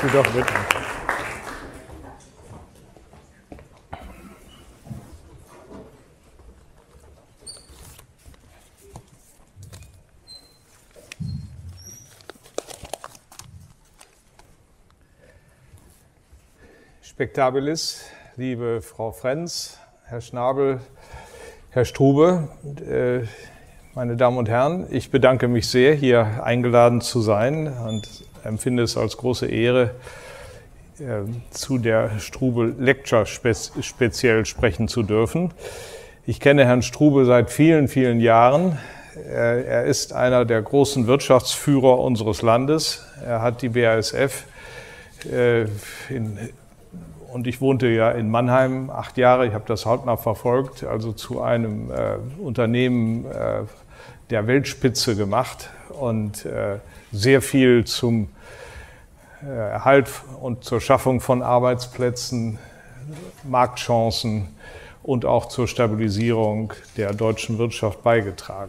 Sie doch bitten. Spektabilis, liebe Frau Frenz, Herr Schnabel, Herr Strube, meine Damen und Herren, ich bedanke mich sehr, hier eingeladen zu sein und empfinde es als große Ehre, zu der Strube Lecture speziell sprechen zu dürfen. Ich kenne Herrn Strube seit vielen, vielen Jahren. Er ist einer der großen Wirtschaftsführer unseres Landes. Er hat die BASF und ich wohnte ja in Mannheim 8 Jahre, ich habe das hautnah verfolgt, also zu einem Unternehmen der Weltspitze gemacht und sehr viel zum Erhalt und zur Schaffung von Arbeitsplätzen, Marktchancen und auch zur Stabilisierung der deutschen Wirtschaft beigetragen.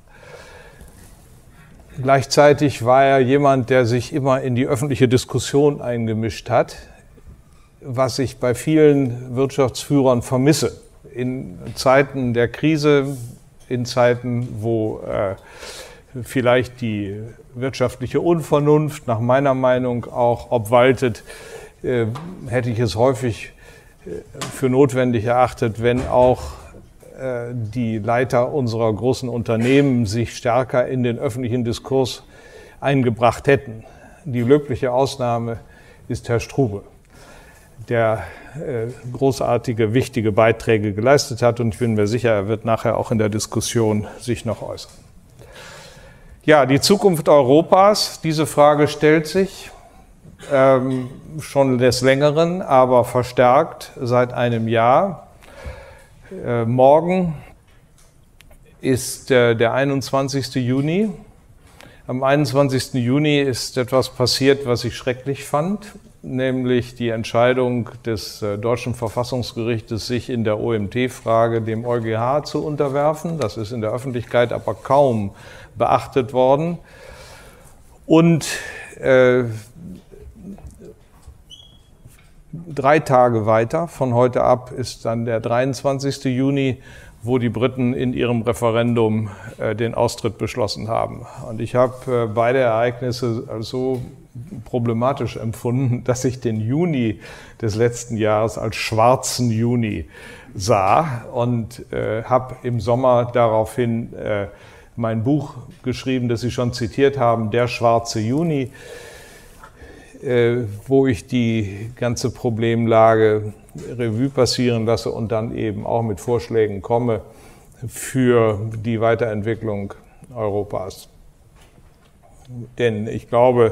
Gleichzeitig war er jemand, der sich immer in die öffentliche Diskussion eingemischt hat, was ich bei vielen Wirtschaftsführern vermisse. In Zeiten der Krise, in Zeiten, wo vielleicht die wirtschaftliche Unvernunft nach meiner Meinung auch obwaltet, hätte ich es häufig für notwendig erachtet, wenn auch die Leiter unserer großen Unternehmen sich stärker in den öffentlichen Diskurs eingebracht hätten. Die glückliche Ausnahme ist Herr Strube, der großartige, wichtige Beiträge geleistet hat und ich bin mir sicher, er wird nachher auch in der Diskussion sich noch äußern. Ja, die Zukunft Europas, diese Frage stellt sich schon des Längeren, aber verstärkt seit einem Jahr. Morgen ist der 21. Juni. Am 21. Juni ist etwas passiert, was ich schrecklich fand, nämlich die Entscheidung des deutschen Verfassungsgerichtes, sich in der OMT-Frage dem EuGH zu unterwerfen. Das ist in der Öffentlichkeit aber kaum beachtet worden. Und 3 Tage weiter, von heute ab, ist dann der 23. Juni, wo die Briten in ihrem Referendum den Austritt beschlossen haben. Und ich habe beide Ereignisse als so problematisch empfunden, dass ich den Juni des letzten Jahres als schwarzen Juni sah und habe im Sommer daraufhin mein Buch geschrieben, das Sie schon zitiert haben, Der schwarze Juni, wo ich die ganze Problemlage Revue passieren lasse und dann eben auch mit Vorschlägen komme für die Weiterentwicklung Europas. Denn ich glaube,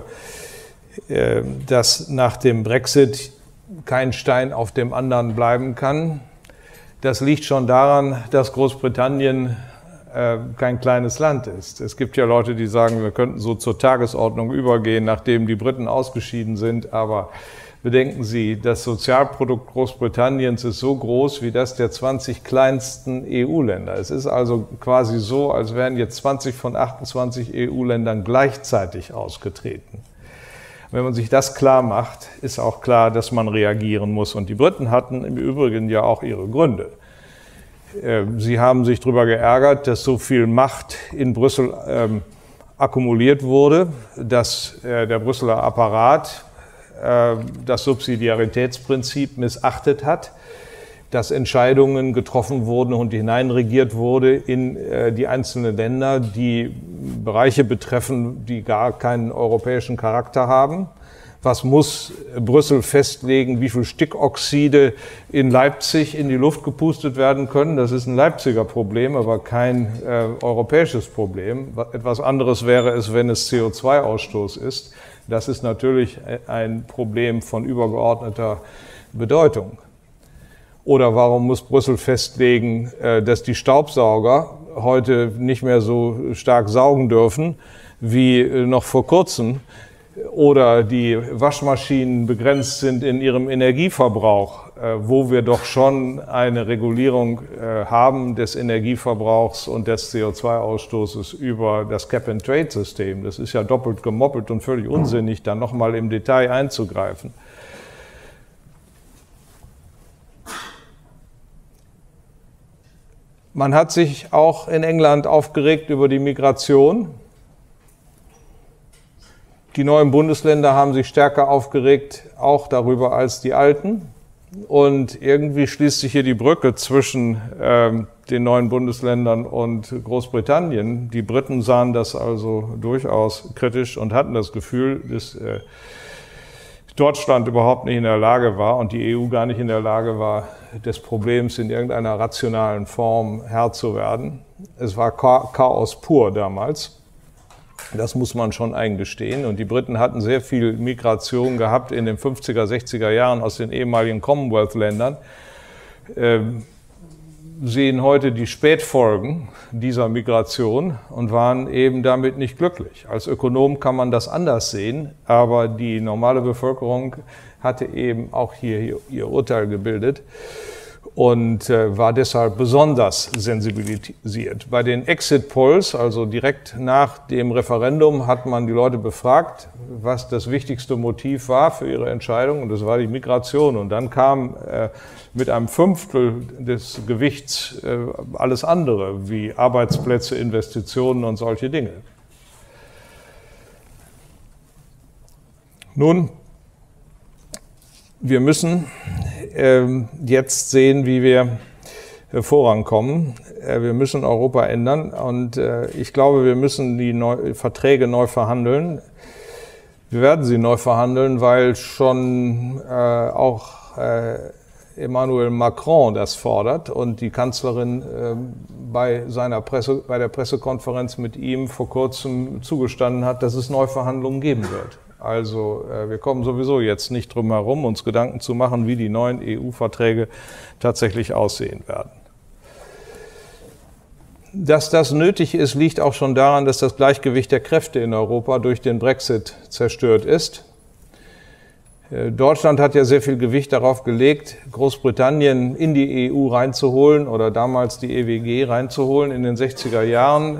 dass nach dem Brexit kein Stein auf dem anderen bleiben kann. Das liegt schon daran, dass Großbritannien kein kleines Land ist. Es gibt ja Leute, die sagen, wir könnten so zur Tagesordnung übergehen, nachdem die Briten ausgeschieden sind. Aber bedenken Sie, das Sozialprodukt Großbritanniens ist so groß wie das der 20 kleinsten EU-Länder. Es ist also quasi so, als wären jetzt 20 von 28 EU-Ländern gleichzeitig ausgetreten. Wenn man sich das klar macht, ist auch klar, dass man reagieren muss. Und die Briten hatten im Übrigen ja auch ihre Gründe. Sie haben sich darüber geärgert, dass so viel Macht in Brüssel akkumuliert wurde, dass der Brüsseler Apparat das Subsidiaritätsprinzip missachtet hat, dass Entscheidungen getroffen wurden und hineinregiert wurde in die einzelnen Länder, die Bereiche betreffen, die gar keinen europäischen Charakter haben. Was muss Brüssel festlegen, wie viel Stickoxide in Leipzig in die Luft gepustet werden können? Das ist ein Leipziger Problem, aber kein europäisches Problem. Etwas anderes wäre es, wenn es CO2-Ausstoß ist. Das ist natürlich ein Problem von übergeordneter Bedeutung. Oder warum muss Brüssel festlegen, dass die Staubsauger heute nicht mehr so stark saugen dürfen wie noch vor kurzem? oder die Waschmaschinen begrenzt sind in ihrem Energieverbrauch, wo wir doch schon eine Regulierung haben des Energieverbrauchs und des CO2-Ausstoßes über das Cap-and-Trade-System. Das ist ja doppelt gemoppelt und völlig unsinnig, da nochmal im Detail einzugreifen. Man hat sich auch in England aufgeregt über die Migration. Die neuen Bundesländer haben sich stärker aufgeregt, auch darüber als die alten. Und irgendwie schließt sich hier die Brücke zwischen den neuen Bundesländern und Großbritannien. Die Briten sahen das also durchaus kritisch und hatten das Gefühl, dass Deutschland überhaupt nicht in der Lage war und die EU gar nicht in der Lage war, des Problems in irgendeiner rationalen Form Herr zu werden. Es war Chaos pur damals. Das muss man schon eingestehen. Und die Briten hatten sehr viel Migration gehabt in den 50er, 60er Jahren aus den ehemaligen Commonwealth-Ländern. Sehen heute die Spätfolgen dieser Migration und waren eben damit nicht glücklich. Als Ökonom kann man das anders sehen, aber die normale Bevölkerung hatte eben auch hier ihr Urteil gebildet und war deshalb besonders sensibilisiert. Bei den Exit-Polls, also direkt nach dem Referendum, hat man die Leute befragt, was das wichtigste Motiv war für ihre Entscheidung, und das war die Migration. Und dann kam mit einem Fünftel des Gewichts alles andere, wie Arbeitsplätze, Investitionen und solche Dinge. Nun, wir müssen jetzt sehen, wie wir vorankommen. Wir müssen Europa ändern und ich glaube, wir müssen die Verträge neu verhandeln. Wir werden sie neu verhandeln, weil schon auch Emmanuel Macron das fordert und die Kanzlerin bei der Pressekonferenz mit ihm vor kurzem zugestanden hat, dass es Neuverhandlungen geben wird. Also wir kommen sowieso jetzt nicht drum herum, uns Gedanken zu machen, wie die neuen EU-Verträge tatsächlich aussehen werden. Dass das nötig ist, liegt auch schon daran, dass das Gleichgewicht der Kräfte in Europa durch den Brexit zerstört ist. Deutschland hat ja sehr viel Gewicht darauf gelegt, Großbritannien in die EU reinzuholen oder damals die EWG reinzuholen in den 60er Jahren.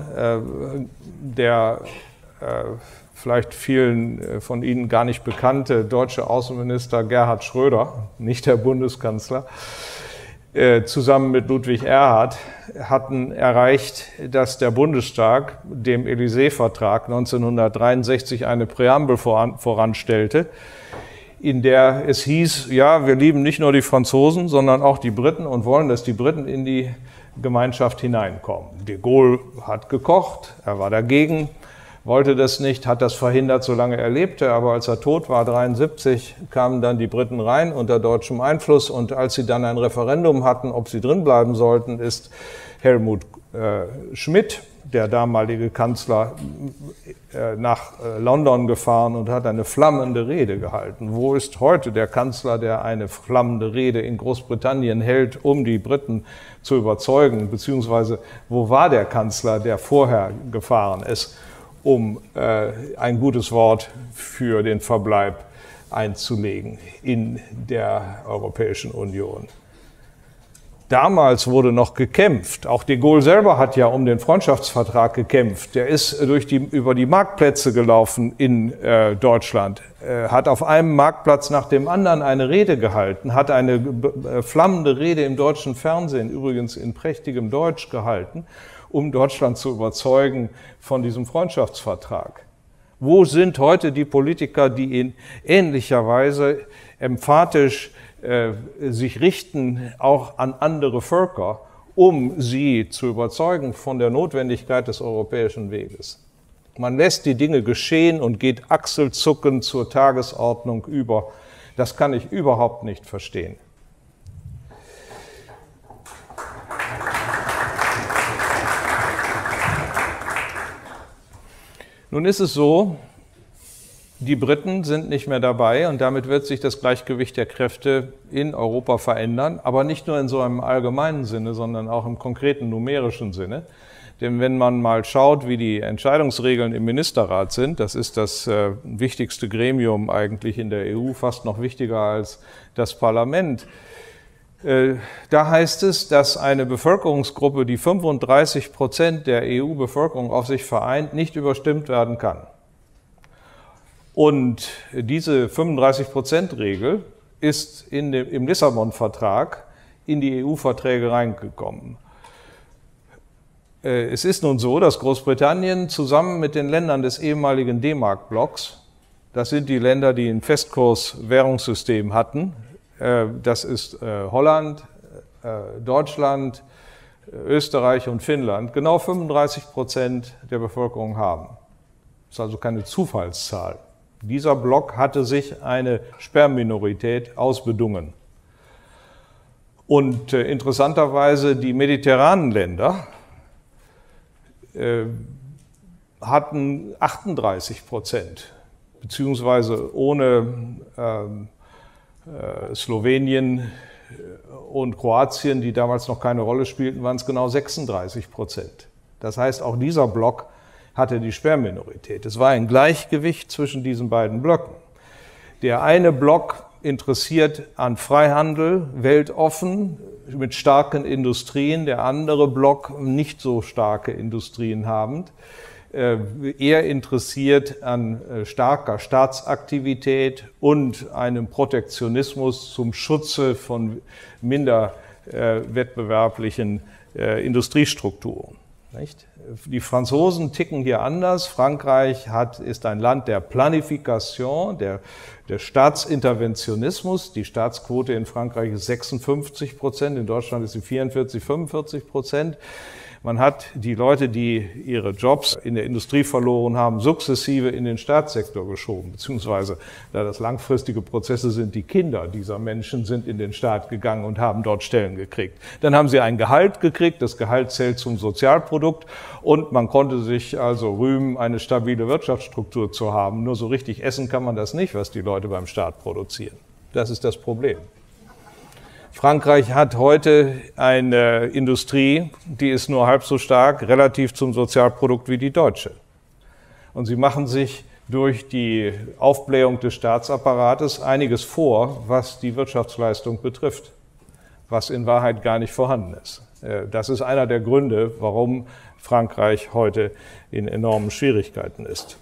Der vielleicht vielen von Ihnen gar nicht bekannte deutsche Außenminister Gerhard Schröder, nicht der Bundeskanzler, zusammen mit Ludwig Erhard hatten erreicht, dass der Bundestag dem Élysée-Vertrag 1963 eine Präambel voranstellte, in der es hieß, ja, wir lieben nicht nur die Franzosen, sondern auch die Briten und wollen, dass die Briten in die Gemeinschaft hineinkommen. De Gaulle hat gekocht, er war dagegen, wollte das nicht, hat das verhindert, solange er lebte, aber als er tot war, 1973, kamen dann die Briten rein unter deutschem Einfluss und als sie dann ein Referendum hatten, ob sie drin bleiben sollten, ist Helmut Schmidt, der damalige Kanzler, nach London gefahren und hat eine flammende Rede gehalten. Wo ist heute der Kanzler, der eine flammende Rede in Großbritannien hält, um die Briten zu überzeugen, beziehungsweise wo war der Kanzler, der vorher gefahren ist, um ein gutes Wort für den Verbleib einzulegen in der Europäischen Union. Damals wurde noch gekämpft. Auch de Gaulle selber hat ja um den Freundschaftsvertrag gekämpft. Der ist über die Marktplätze gelaufen in Deutschland, hat auf einem Marktplatz nach dem anderen eine Rede gehalten, hat eine flammende Rede im deutschen Fernsehen, übrigens in prächtigem Deutsch gehalten, um Deutschland zu überzeugen von diesem Freundschaftsvertrag. Wo sind heute die Politiker, die in ähnlicher Weise emphatisch sich richten, auch an andere Völker, um sie zu überzeugen von der Notwendigkeit des europäischen Weges? Man lässt die Dinge geschehen und geht achselzuckend zur Tagesordnung über. Das kann ich überhaupt nicht verstehen. Nun ist es so, die Briten sind nicht mehr dabei und damit wird sich das Gleichgewicht der Kräfte in Europa verändern, aber nicht nur in so einem allgemeinen Sinne, sondern auch im konkreten numerischen Sinne. Denn wenn man mal schaut, wie die Entscheidungsregeln im Ministerrat sind, das ist das wichtigste Gremium eigentlich in der EU, fast noch wichtiger als das Parlament. Da heißt es, dass eine Bevölkerungsgruppe, die 35% der EU-Bevölkerung auf sich vereint, nicht überstimmt werden kann. Und diese 35%-Regel ist im Lissabon-Vertrag in die EU-Verträge reingekommen. Es ist nun so, dass Großbritannien zusammen mit den Ländern des ehemaligen D-Mark-Blocks, das sind die Länder, die ein Festkurs-Währungssystem hatten, das ist Holland, Deutschland, Österreich und Finnland, genau 35% der Bevölkerung haben. Das ist also keine Zufallszahl. Dieser Block hatte sich eine Sperrminorität ausbedungen. Und interessanterweise die mediterranen Länder hatten 38%, beziehungsweise ohne Slowenien und Kroatien, die damals noch keine Rolle spielten, waren es genau 36%. Das heißt, auch dieser Block hatte die Sperrminorität. Es war ein Gleichgewicht zwischen diesen beiden Blöcken. Der eine Block interessiert an Freihandel, weltoffen, mit starken Industrien, der andere Block nicht so starke Industrien habend. Eher interessiert an starker Staatsaktivität und einem Protektionismus zum Schutze von minder wettbewerblichen Industriestrukturen. Nicht? Die Franzosen ticken hier anders. Frankreich ist ein Land der Planification, der Staatsinterventionismus. Die Staatsquote in Frankreich ist 56%, in Deutschland ist sie 44, 45%. Man hat die Leute, die ihre Jobs in der Industrie verloren haben, sukzessive in den Staatssektor geschoben, beziehungsweise, da das langfristige Prozesse sind, die Kinder dieser Menschen sind in den Staat gegangen und haben dort Stellen gekriegt. Dann haben sie ein Gehalt gekriegt, das Gehalt zählt zum Sozialprodukt und man konnte sich also rühmen, eine stabile Wirtschaftsstruktur zu haben. Nur so richtig essen kann man das nicht, was die Leute beim Staat produzieren. Das ist das Problem. Frankreich hat heute eine Industrie, die ist nur halb so stark relativ zum Sozialprodukt wie die deutsche. Und sie machen sich durch die Aufblähung des Staatsapparates einiges vor, was die Wirtschaftsleistung betrifft, was in Wahrheit gar nicht vorhanden ist. Das ist einer der Gründe, warum Frankreich heute in enormen Schwierigkeiten ist.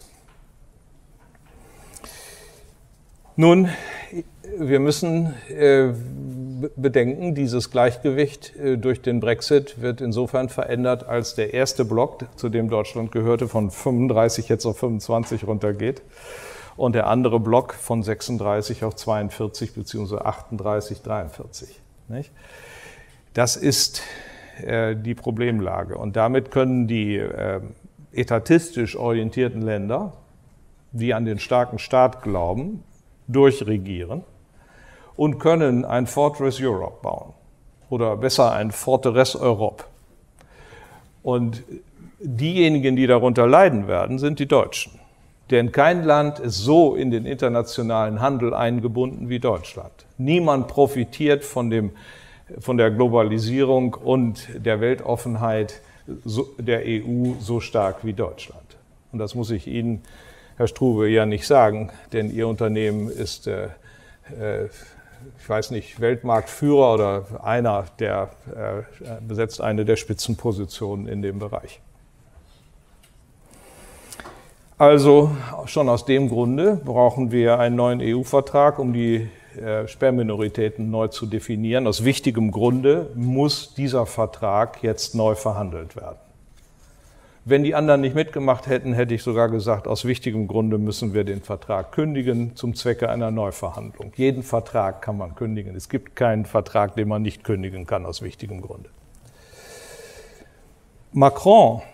Nun, wir müssen bedenken, dieses Gleichgewicht durch den Brexit wird insofern verändert, als der erste Block, zu dem Deutschland gehörte, von 35 jetzt auf 25 runtergeht und der andere Block von 36 auf 42 bzw. 38, 43. Nicht? Das ist die Problemlage und damit können die etatistisch orientierten Länder, die an den starken Staat glauben, durchregieren und können ein Fortress Europe bauen oder besser ein Fortress Europe. Und diejenigen, die darunter leiden werden, sind die Deutschen. Denn kein Land ist so in den internationalen Handel eingebunden wie Deutschland. Niemand profitiert von der Globalisierung und der Weltoffenheit der EU so stark wie Deutschland. Und das muss ich Ihnen, Herr Struve, ja nicht sagen, denn Ihr Unternehmen ist, ich weiß nicht, Weltmarktführer oder besetzt eine der Spitzenpositionen in dem Bereich. Also schon aus dem Grunde brauchen wir einen neuen EU-Vertrag, um die Sperrminoritäten neu zu definieren. Aus wichtigem Grunde muss dieser Vertrag jetzt neu verhandelt werden. Wenn die anderen nicht mitgemacht hätten, hätte ich sogar gesagt, aus wichtigem Grunde müssen wir den Vertrag kündigen zum Zwecke einer Neuverhandlung. Jeden Vertrag kann man kündigen. Es gibt keinen Vertrag, den man nicht kündigen kann, aus wichtigem Grunde. Macron,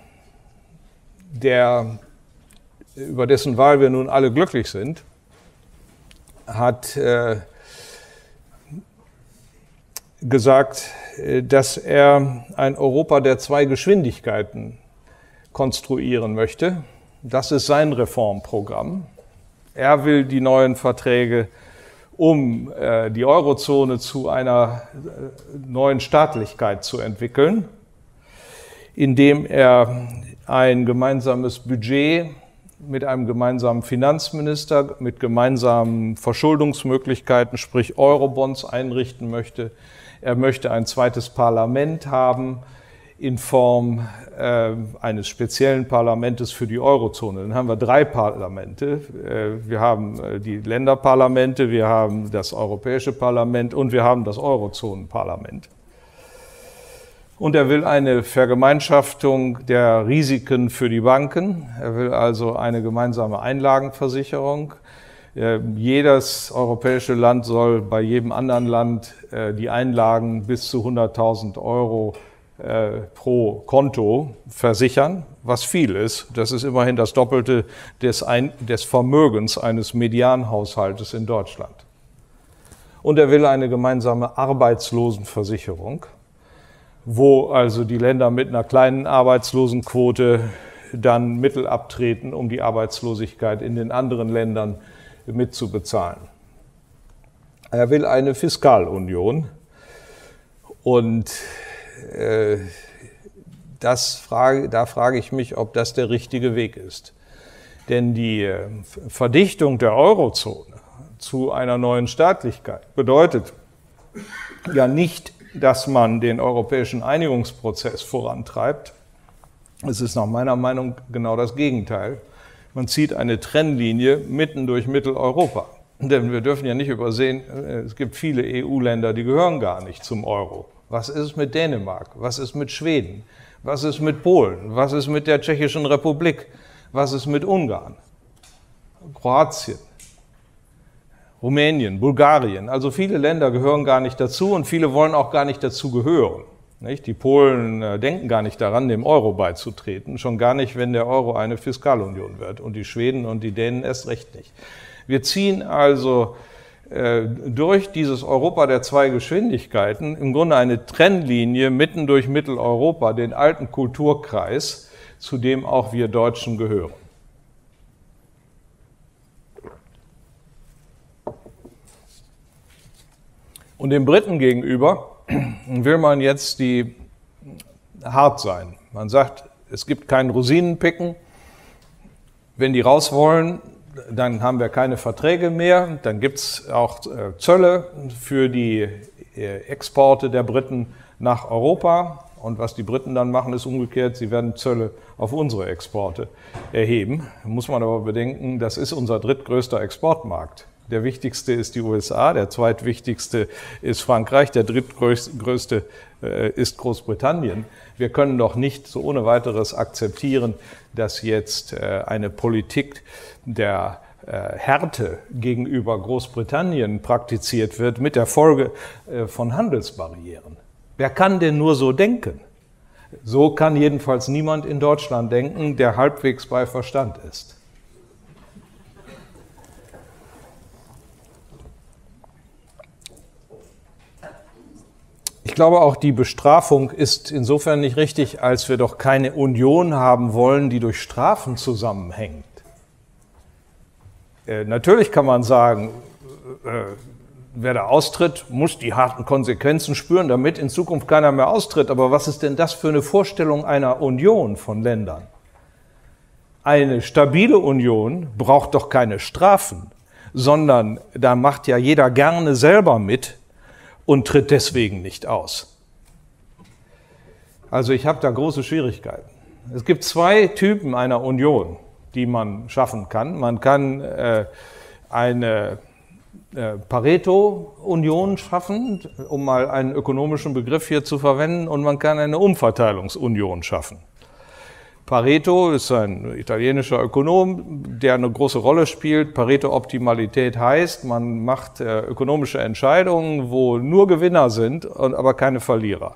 über dessen Wahl wir nun alle glücklich sind, hat gesagt, dass er ein Europa der zwei Geschwindigkeiten konstruieren möchte. Das ist sein Reformprogramm. Er will die neuen Verträge, um die Eurozone zu einer neuen Staatlichkeit zu entwickeln. indem er ein gemeinsames Budget mit einem gemeinsamen Finanzminister, mit gemeinsamen Verschuldungsmöglichkeiten, sprich Eurobonds, einrichten möchte. Er möchte ein zweites Parlament haben in Form eines speziellen Parlamentes für die Eurozone. Dann haben wir 3 Parlamente. Wir haben die Länderparlamente, wir haben das Europäische Parlament und wir haben das Eurozonenparlament. Und er will eine Vergemeinschaftung der Risiken für die Banken. Er will also eine gemeinsame Einlagenversicherung. Jedes europäische Land soll bei jedem anderen Land die Einlagen bis zu 100.000 Euro pro Konto versichern, was viel ist. Das ist immerhin das Doppelte des Vermögens eines Medianhaushaltes in Deutschland. Und er will eine gemeinsame Arbeitslosenversicherung, wo also die Länder mit einer kleinen Arbeitslosenquote dann Mittel abtreten, um die Arbeitslosigkeit in den anderen Ländern mitzubezahlen. Er will eine Fiskalunion und da frage ich mich, ob das der richtige Weg ist. Denn die Verdichtung der Eurozone zu einer neuen Staatlichkeit bedeutet ja nicht, dass man den europäischen Einigungsprozess vorantreibt. Es ist nach meiner Meinung genau das Gegenteil. Man zieht eine Trennlinie mitten durch Mitteleuropa. Denn wir dürfen ja nicht übersehen, es gibt viele EU-Länder, die gehören gar nicht zum Euro. Was ist mit Dänemark? Was ist mit Schweden? Was ist mit Polen? Was ist mit der Tschechischen Republik? Was ist mit Ungarn? Kroatien, Rumänien, Bulgarien. Also viele Länder gehören gar nicht dazu und viele wollen auch gar nicht dazu gehören. Nicht? Die Polen denken gar nicht daran, dem Euro beizutreten, schon gar nicht, wenn der Euro eine Fiskalunion wird. Und die Schweden und die Dänen erst recht nicht. Wir ziehen also durch dieses Europa der 2 Geschwindigkeiten im Grunde eine Trennlinie mitten durch Mitteleuropa, den alten Kulturkreis, zu dem auch wir Deutschen gehören. Und den Briten gegenüber will man jetzt hart sein. Man sagt, es gibt kein Rosinenpicken. Wenn die raus wollen, dann haben wir keine Verträge mehr, dann gibt es auch Zölle für die Exporte der Briten nach Europa. Und was die Briten dann machen, ist umgekehrt, sie werden Zölle auf unsere Exporte erheben. Da muss man aber bedenken, das ist unser drittgrößter Exportmarkt. Der wichtigste ist die USA, der zweitwichtigste ist Frankreich, der drittgrößte ist Großbritannien. Wir können doch nicht so ohne weiteres akzeptieren, dass jetzt eine Politik der Härte gegenüber Großbritannien praktiziert wird mit der Folge von Handelsbarrieren. Wer kann denn nur so denken? So kann jedenfalls niemand in Deutschland denken, der halbwegs bei Verstand ist. Ich glaube, auch die Bestrafung ist insofern nicht richtig, als wir doch keine Union haben wollen, die durch Strafen zusammenhängt. Natürlich kann man sagen, wer da austritt, muss die harten Konsequenzen spüren, damit in Zukunft keiner mehr austritt. Aber was ist denn das für eine Vorstellung einer Union von Ländern? Eine stabile Union braucht doch keine Strafen, sondern da macht ja jeder gerne selber mit und tritt deswegen nicht aus. Also ich habe da große Schwierigkeiten. Es gibt 2 Typen einer Union, die man schaffen kann. Man kann eine Pareto-Union schaffen, um mal einen ökonomischen Begriff hier zu verwenden, und man kann eine Umverteilungsunion schaffen. Pareto ist ein italienischer Ökonom, der eine große Rolle spielt. Pareto-Optimalität heißt, man macht ökonomische Entscheidungen, wo nur Gewinner sind, aber keine Verlierer.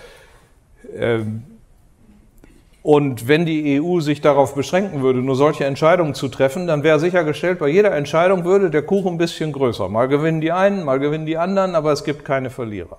Und wenn die EU sich darauf beschränken würde, nur solche Entscheidungen zu treffen, dann wäre sichergestellt, bei jeder Entscheidung würde der Kuchen ein bisschen größer. Mal gewinnen die einen, mal gewinnen die anderen, aber es gibt keine Verlierer.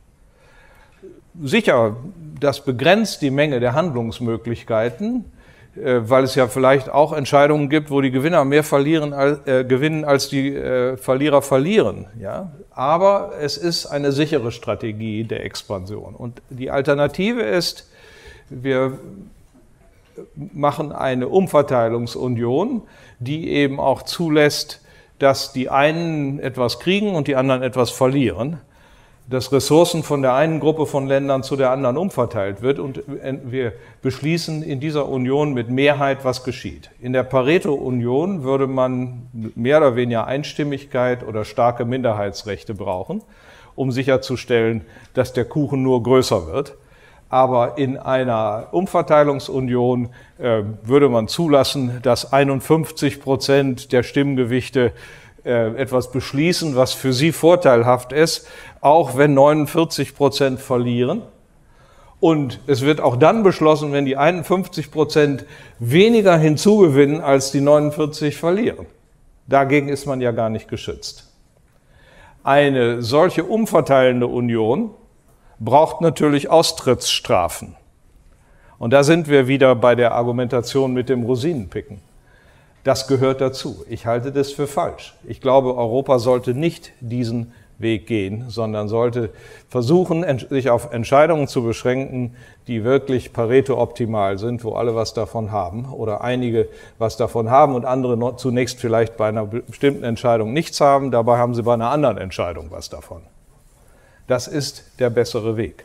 Sicher, das begrenzt die Menge der Handlungsmöglichkeiten, weil es ja vielleicht auch Entscheidungen gibt, wo die Gewinner mehr gewinnen, als die Verlierer verlieren. Ja? Aber es ist eine sichere Strategie der Expansion. Und die Alternative ist, Wir machen eine Umverteilungsunion, die eben auch zulässt, dass die einen etwas kriegen und die anderen etwas verlieren, dass Ressourcen von der einen Gruppe von Ländern zu der anderen umverteilt wird und wir beschließen in dieser Union mit Mehrheit, was geschieht. In der Pareto-Union würde man mehr oder weniger Einstimmigkeit oder starke Minderheitsrechte brauchen, um sicherzustellen, dass der Kuchen nur größer wird. Aber in einer Umverteilungsunion würde man zulassen, dass 51% der Stimmgewichte etwas beschließen, was für sie vorteilhaft ist, auch wenn 49% verlieren. Und es wird auch dann beschlossen, wenn die 51% weniger hinzugewinnen, als die 49 verlieren. Dagegen ist man ja gar nicht geschützt. Eine solche umverteilende Union braucht natürlich Austrittsstrafen. Und da sind wir wieder bei der Argumentation mit dem Rosinenpicken. Das gehört dazu. Ich halte das für falsch. Ich glaube, Europa sollte nicht diesen Weg gehen, sondern sollte versuchen, sich auf Entscheidungen zu beschränken, die wirklich Pareto-optimal sind, wo alle was davon haben oder einige was davon haben und andere zunächst vielleicht bei einer bestimmten Entscheidung nichts haben, dabei haben sie bei einer anderen Entscheidung was davon. Das ist der bessere Weg.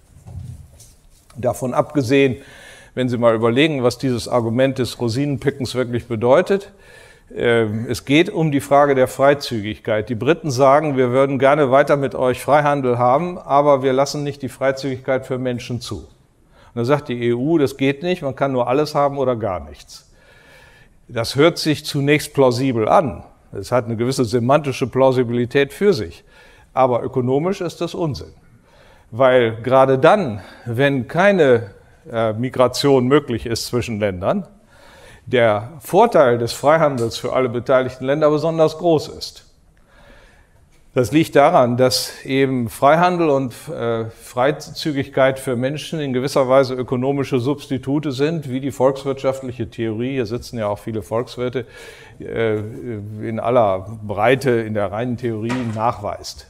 Davon abgesehen, wenn Sie mal überlegen, was dieses Argument des Rosinenpickens wirklich bedeutet, es geht um die Frage der Freizügigkeit. Die Briten sagen, wir würden gerne weiter mit euch Freihandel haben, aber wir lassen nicht die Freizügigkeit für Menschen zu. Und da sagt die EU, das geht nicht, man kann nur alles haben oder gar nichts. Das hört sich zunächst plausibel an. Es hat eine gewisse semantische Plausibilität für sich. Aber ökonomisch ist das Unsinn. Weil gerade dann, wenn keine Migration möglich ist zwischen Ländern, der Vorteil des Freihandels für alle beteiligten Länder besonders groß ist. Das liegt daran, dass eben Freihandel und Freizügigkeit für Menschen in gewisser Weise ökonomische Substitute sind, wie die volkswirtschaftliche Theorie, hier sitzen ja auch viele Volkswirte, in aller Breite in der reinen Theorie nachweist.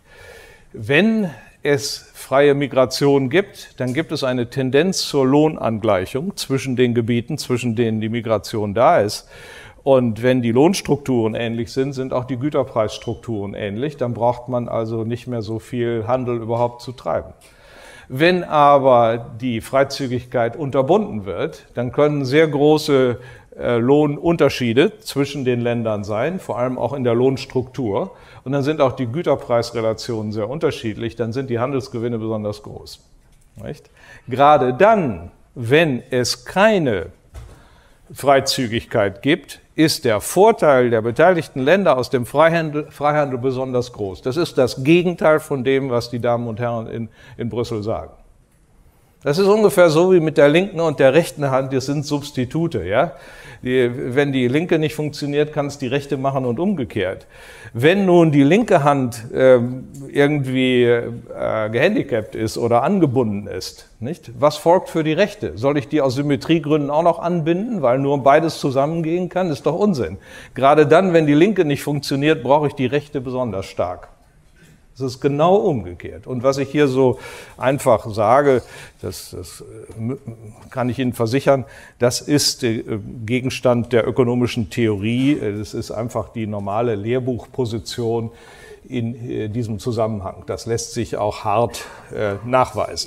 Wenn es freie Migration gibt, dann gibt es eine Tendenz zur Lohnangleichung zwischen den Gebieten, zwischen denen die Migration da ist. Und wenn die Lohnstrukturen ähnlich sind, sind auch die Güterpreisstrukturen ähnlich. Dann braucht man also nicht mehr so viel Handel überhaupt zu treiben. Wenn aber die Freizügigkeit unterbunden wird, dann können sehr große Lohnunterschiede zwischen den Ländern sein, vor allem auch in der Lohnstruktur. Und dann sind auch die Güterpreisrelationen sehr unterschiedlich, dann sind die Handelsgewinne besonders groß. Nicht? Gerade dann, wenn es keine Freizügigkeit gibt, ist der Vorteil der beteiligten Länder aus dem Freihandel besonders groß. Das ist das Gegenteil von dem, was die Damen und Herren in Brüssel sagen. Das ist ungefähr so wie mit der linken und der rechten Hand, das sind Substitute. Ja? Wenn die linke nicht funktioniert, kann es die rechte machen und umgekehrt. Wenn nun die linke Hand irgendwie gehandicapt ist oder angebunden ist, nicht? Was folgt für die rechte? Soll ich die aus Symmetriegründen auch noch anbinden, weil nur beides zusammengehen kann? Das ist doch Unsinn. Gerade dann, wenn die linke nicht funktioniert, brauche ich die rechte besonders stark. Es ist genau umgekehrt. Und was ich hier so einfach sage, das kann ich Ihnen versichern, das ist Gegenstand der ökonomischen Theorie. Das ist einfach die normale Lehrbuchposition in diesem Zusammenhang. Das lässt sich auch hart nachweisen.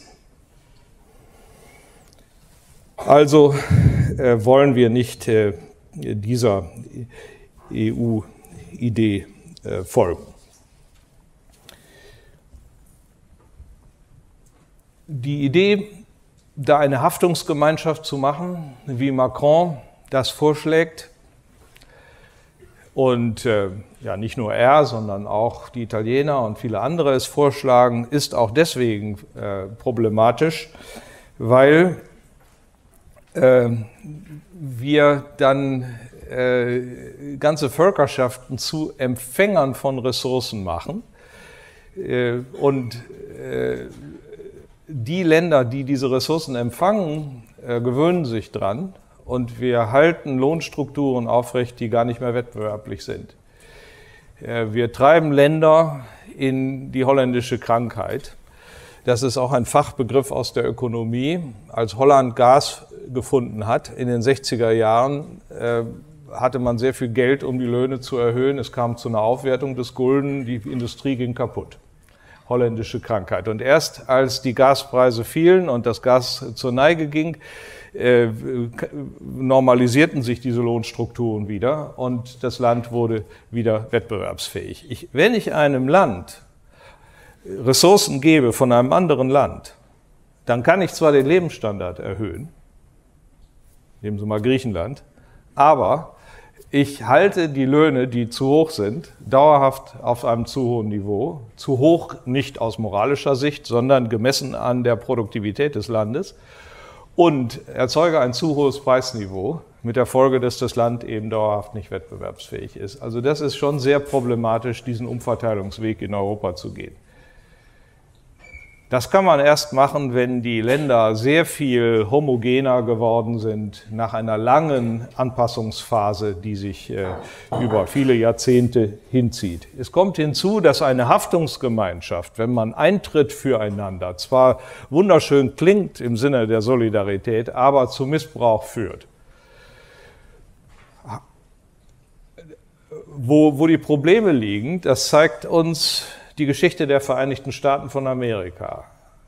Also wollen wir nicht dieser EU-Idee folgen. Die Idee, da eine Haftungsgemeinschaft zu machen, wie Macron das vorschlägt, und ja, nicht nur er, sondern auch die Italiener und viele andere es vorschlagen, ist auch deswegen problematisch, weil wir dann ganze Völkerschaften zu Empfängern von Ressourcen machen und die Länder, die diese Ressourcen empfangen, gewöhnen sich dran und wir halten Lohnstrukturen aufrecht, die gar nicht mehr wettbewerblich sind. Wir treiben Länder in die holländische Krankheit. Das ist auch ein Fachbegriff aus der Ökonomie. Als Holland Gas gefunden hat in den 60er Jahren, hatte man sehr viel Geld, um die Löhne zu erhöhen. Es kam zu einer Aufwertung des Gulden, die Industrie ging kaputt. Holländische Krankheit. Und erst als die Gaspreise fielen und das Gas zur Neige ging, normalisierten sich diese Lohnstrukturen wieder und das Land wurde wieder wettbewerbsfähig. Wenn ich einem Land Ressourcen gebe von einem anderen Land, dann kann ich zwar den Lebensstandard erhöhen, nehmen Sie mal Griechenland, aber ich halte die Löhne, die zu hoch sind, dauerhaft auf einem zu hohen Niveau. Zu hoch nicht aus moralischer Sicht, sondern gemessen an der Produktivität des Landes. Und erzeuge ein zu hohes Preisniveau mit der Folge, dass das Land eben dauerhaft nicht wettbewerbsfähig ist. Also das ist schon sehr problematisch, diesen Umverteilungsweg in Europa zu gehen. Das kann man erst machen, wenn die Länder sehr viel homogener geworden sind, nach einer langen Anpassungsphase, die sich über viele Jahrzehnte hinzieht. Es kommt hinzu, dass eine Haftungsgemeinschaft, wenn man eintritt füreinander, zwar wunderschön klingt im Sinne der Solidarität, aber zu Missbrauch führt. Wo die Probleme liegen, das zeigt uns die Geschichte der Vereinigten Staaten von Amerika.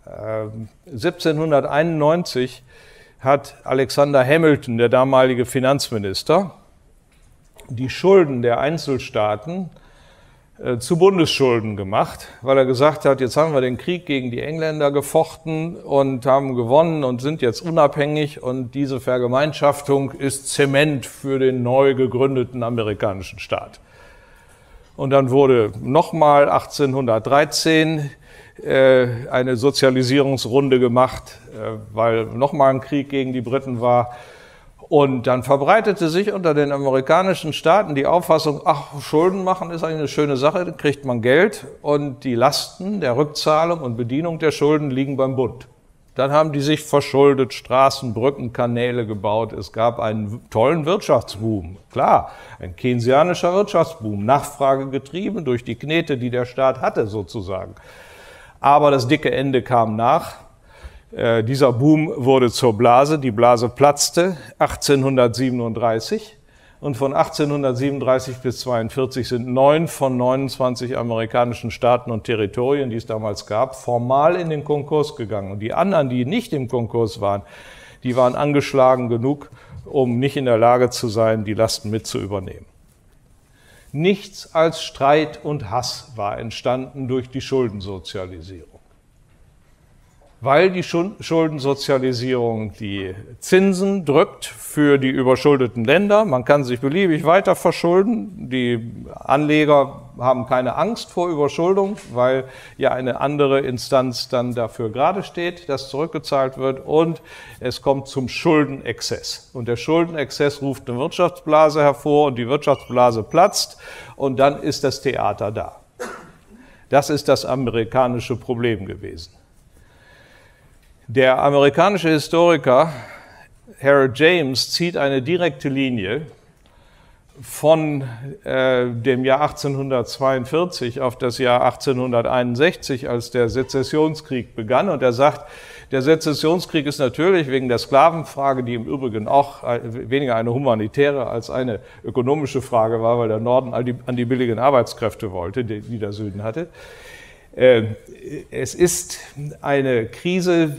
1791 hat Alexander Hamilton, der damalige Finanzminister, die Schulden der Einzelstaaten zu Bundesschulden gemacht, weil er gesagt hat, jetzt haben wir den Krieg gegen die Engländer gefochten und haben gewonnen und sind jetzt unabhängig und diese Vergemeinschaftung ist Zement für den neu gegründeten amerikanischen Staat. Und dann wurde nochmal 1813 eine Sozialisierungsrunde gemacht, weil nochmal ein Krieg gegen die Briten war. Und dann verbreitete sich unter den amerikanischen Staaten die Auffassung, ach, Schulden machen ist eigentlich eine schöne Sache, da kriegt man Geld und die Lasten der Rückzahlung und Bedienung der Schulden liegen beim Bund. Dann haben die sich verschuldet, Straßen, Brücken, Kanäle gebaut. Es gab einen tollen Wirtschaftsboom. Klar, ein keynesianischer Wirtschaftsboom, Nachfrage getrieben durch die Knete, die der Staat hatte sozusagen. Aber das dicke Ende kam nach. Dieser Boom wurde zur Blase. Die Blase platzte 1837. Und von 1837 bis 1942 sind 9 von 29 amerikanischen Staaten und Territorien, die es damals gab, formal in den Konkurs gegangen. Und die anderen, die nicht im Konkurs waren, die waren angeschlagen genug, um nicht in der Lage zu sein, die Lasten mit zu übernehmen. Nichts als Streit und Hass war entstanden durch die Schuldensozialisierung. Weil die Schuldensozialisierung die Zinsen drückt für die überschuldeten Länder. Man kann sich beliebig weiter verschulden. Die Anleger haben keine Angst vor Überschuldung, weil ja eine andere Instanz dann dafür gerade steht, dass zurückgezahlt wird. Und es kommt zum Schuldenexzess. Und der Schuldenexzess ruft eine Wirtschaftsblase hervor und die Wirtschaftsblase platzt und dann ist das Theater da. Das ist das amerikanische Problem gewesen. Der amerikanische Historiker Harold James zieht eine direkte Linie von dem Jahr 1842 auf das Jahr 1861, als der Sezessionskrieg begann. Und er sagt, der Sezessionskrieg ist natürlich wegen der Sklavenfrage, die im Übrigen auch weniger eine humanitäre als eine ökonomische Frage war, weil der Norden an die billigen Arbeitskräfte wollte, die der Süden hatte. Es ist eine Krise,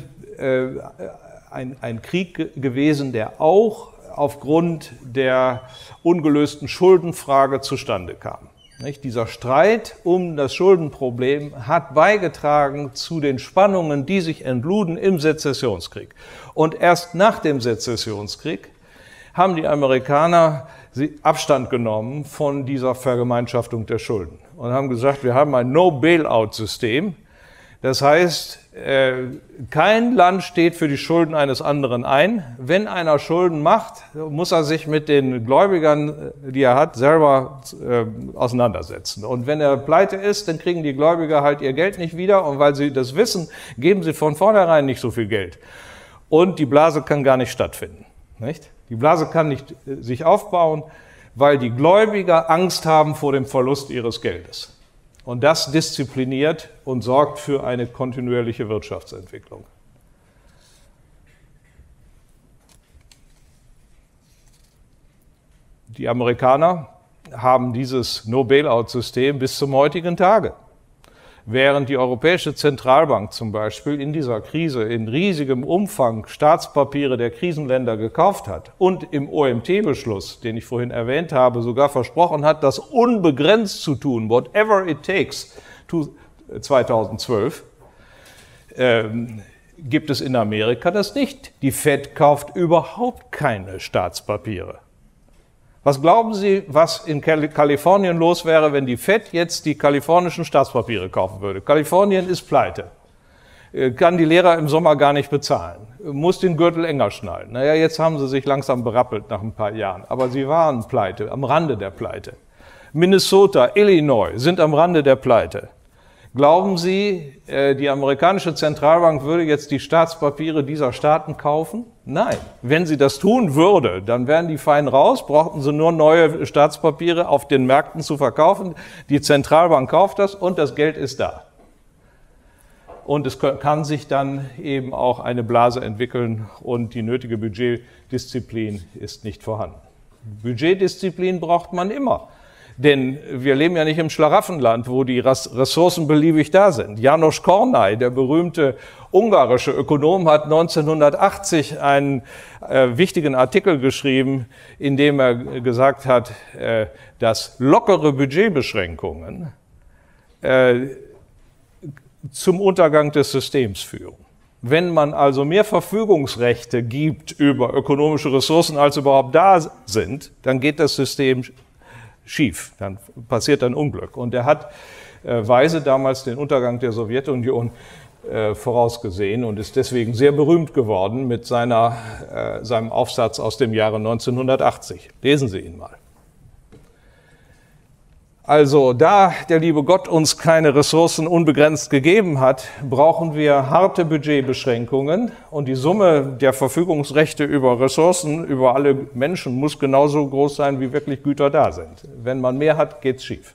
ein Krieg gewesen, der auch aufgrund der ungelösten Schuldenfrage zustande kam. Dieser Streit um das Schuldenproblem hat beigetragen zu den Spannungen, die sich entluden im Sezessionskrieg. Und erst nach dem Sezessionskrieg haben die Amerikaner Abstand genommen von dieser Vergemeinschaftung der Schulden und haben gesagt, wir haben ein No-Bailout-System. Das heißt, kein Land steht für die Schulden eines anderen ein. Wenn einer Schulden macht, muss er sich mit den Gläubigern, die er hat, selber auseinandersetzen. Und wenn er pleite ist, dann kriegen die Gläubiger halt ihr Geld nicht wieder. Und weil sie das wissen, geben sie von vornherein nicht so viel Geld. Und die Blase kann gar nicht stattfinden. Nicht? Die Blase kann nicht sich aufbauen, weil die Gläubiger Angst haben vor dem Verlust ihres Geldes. Und das diszipliniert und sorgt für eine kontinuierliche Wirtschaftsentwicklung. Die Amerikaner haben dieses No-Bailout-System bis zum heutigen Tage. Während die Europäische Zentralbank zum Beispiel in dieser Krise in riesigem Umfang Staatspapiere der Krisenländer gekauft hat und im OMT-Beschluss, den ich vorhin erwähnt habe, sogar versprochen hat, das unbegrenzt zu tun, whatever it takes, 2012, gibt es in Amerika das nicht. Die Fed kauft überhaupt keine Staatspapiere. Was glauben Sie, was in Kalifornien los wäre, wenn die Fed jetzt die kalifornischen Staatspapiere kaufen würde? Kalifornien ist pleite, kann die Lehrer im Sommer gar nicht bezahlen, muss den Gürtel enger schnallen. Naja, jetzt haben sie sich langsam berappelt nach ein paar Jahren, aber sie waren pleite, am Rande der Pleite. Minnesota, Illinois sind am Rande der Pleite. Glauben Sie, die amerikanische Zentralbank würde jetzt die Staatspapiere dieser Staaten kaufen? Nein. Wenn sie das tun würde, dann wären die fein raus, brauchten sie nur neue Staatspapiere auf den Märkten zu verkaufen. Die Zentralbank kauft das und das Geld ist da. Und es kann sich dann eben auch eine Blase entwickeln und die nötige Budgetdisziplin ist nicht vorhanden. Budgetdisziplin braucht man immer. Denn wir leben ja nicht im Schlaraffenland, wo die Ressourcen beliebig da sind. János Kornai, der berühmte ungarische Ökonom, hat 1980 einen wichtigen Artikel geschrieben, in dem er gesagt hat, dass lockere Budgetbeschränkungen zum Untergang des Systems führen. Wenn man also mehr Verfügungsrechte gibt über ökonomische Ressourcen, als überhaupt da sind, dann geht das System schief, dann passiert ein Unglück. Und er hat weise damals den Untergang der Sowjetunion vorausgesehen und ist deswegen sehr berühmt geworden mit seinem Aufsatz aus dem Jahre 1980. Lesen Sie ihn mal. Also, da der liebe Gott uns keine Ressourcen unbegrenzt gegeben hat, brauchen wir harte Budgetbeschränkungen und die Summe der Verfügungsrechte über Ressourcen, über alle Menschen, muss genauso groß sein, wie wirklich Güter da sind. Wenn man mehr hat, geht's schief.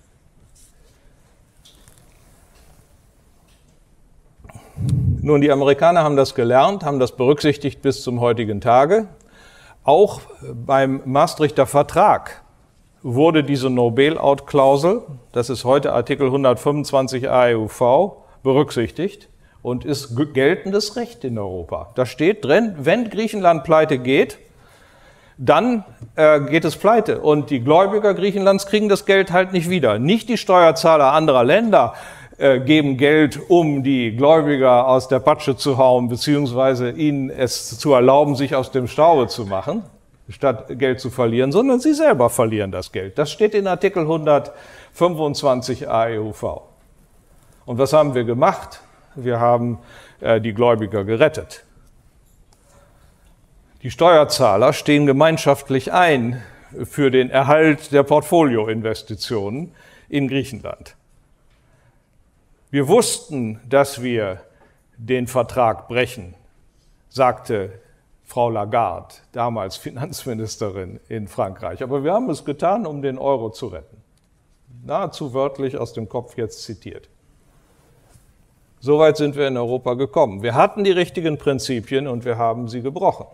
Nun, die Amerikaner haben das gelernt, haben das berücksichtigt bis zum heutigen Tage. Auch beim Maastrichter Vertrag wurde diese No-Bailout-Klausel, das ist heute Artikel 125 AEUV, berücksichtigt und ist geltendes Recht in Europa. Da steht drin, wenn Griechenland pleite geht, dann geht es pleite und die Gläubiger Griechenlands kriegen das Geld halt nicht wieder. Nicht die Steuerzahler anderer Länder geben Geld, um die Gläubiger aus der Patsche zu hauen, beziehungsweise ihnen es zu erlauben, sich aus dem Staube zu machen, statt Geld zu verlieren, sondern sie selber verlieren das Geld. Das steht in Artikel 125 AEUV. Und was haben wir gemacht? Wir haben die Gläubiger gerettet. Die Steuerzahler stehen gemeinschaftlich ein für den Erhalt der Portfolioinvestitionen in Griechenland. Wir wussten, dass wir den Vertrag brechen, sagte Frau Lagarde, damals Finanzministerin in Frankreich. Aber wir haben es getan, um den Euro zu retten. Nahezu wörtlich aus dem Kopf jetzt zitiert. Soweit sind wir in Europa gekommen. Wir hatten die richtigen Prinzipien und wir haben sie gebrochen.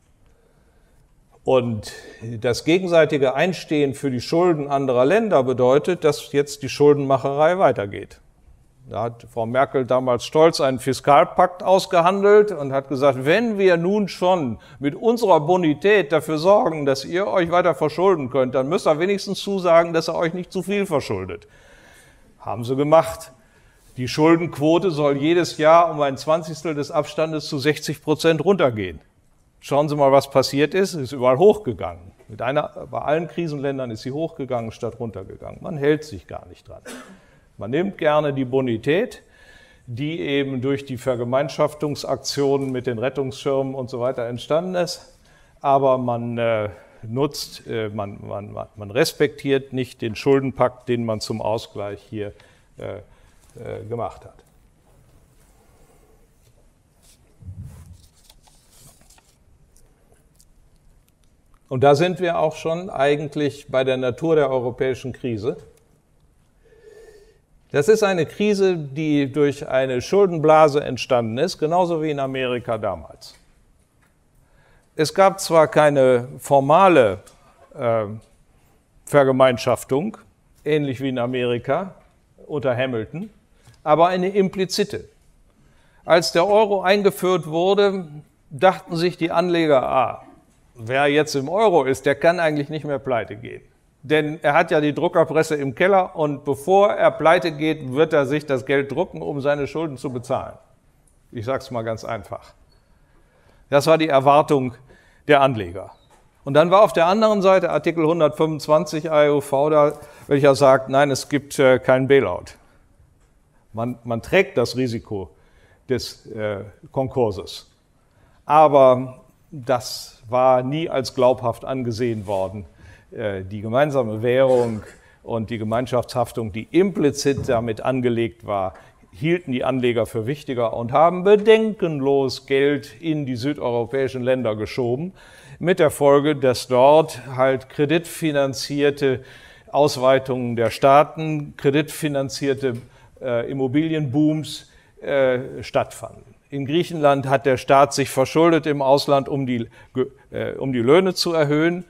Und das gegenseitige Einstehen für die Schulden anderer Länder bedeutet, dass jetzt die Schuldenmacherei weitergeht. Da hat Frau Merkel damals stolz einen Fiskalpakt ausgehandelt und hat gesagt, wenn wir nun schon mit unserer Bonität dafür sorgen, dass ihr euch weiter verschulden könnt, dann müsst ihr wenigstens zusagen, dass ihr euch nicht zu viel verschuldet. Haben sie gemacht. Die Schuldenquote soll jedes Jahr um 1/20 des Abstandes zu 60% runtergehen. Schauen Sie mal, was passiert ist. Es ist überall hochgegangen. Bei allen Krisenländern ist sie hochgegangen statt runtergegangen. Man hält sich gar nicht dran. Man nimmt gerne die Bonität, die eben durch die Vergemeinschaftungsaktionen mit den Rettungsschirmen und so weiter entstanden ist, aber man respektiert nicht den Schuldenpakt, den man zum Ausgleich hier gemacht hat. Und da sind wir auch schon eigentlich bei der Natur der europäischen Krise. Das ist eine Krise, die durch eine Schuldenblase entstanden ist, genauso wie in Amerika damals. Es gab zwar keine formale Vergemeinschaftung, ähnlich wie in Amerika unter Hamilton, aber eine implizite. Als der Euro eingeführt wurde, dachten sich die Anleger, wer jetzt im Euro ist, der kann eigentlich nicht mehr pleite gehen. Denn er hat ja die Druckerpresse im Keller und bevor er pleite geht, wird er sich das Geld drucken, um seine Schulden zu bezahlen. Ich sage es mal ganz einfach. Das war die Erwartung der Anleger. Und dann war auf der anderen Seite Artikel 125 AEUV da, welcher sagt, nein, es gibt kein Bailout. Man trägt das Risiko des Konkurses. Aber das war nie als glaubhaft angesehen worden. Die gemeinsame Währung und die Gemeinschaftshaftung, die implizit damit angelegt war, hielten die Anleger für wichtiger und haben bedenkenlos Geld in die südeuropäischen Länder geschoben, mit der Folge, dass dort halt kreditfinanzierte Ausweitungen der Staaten, kreditfinanzierte Immobilienbooms stattfanden. In Griechenland hat der Staat sich verschuldet im Ausland, um die Löhne zu erhöhen.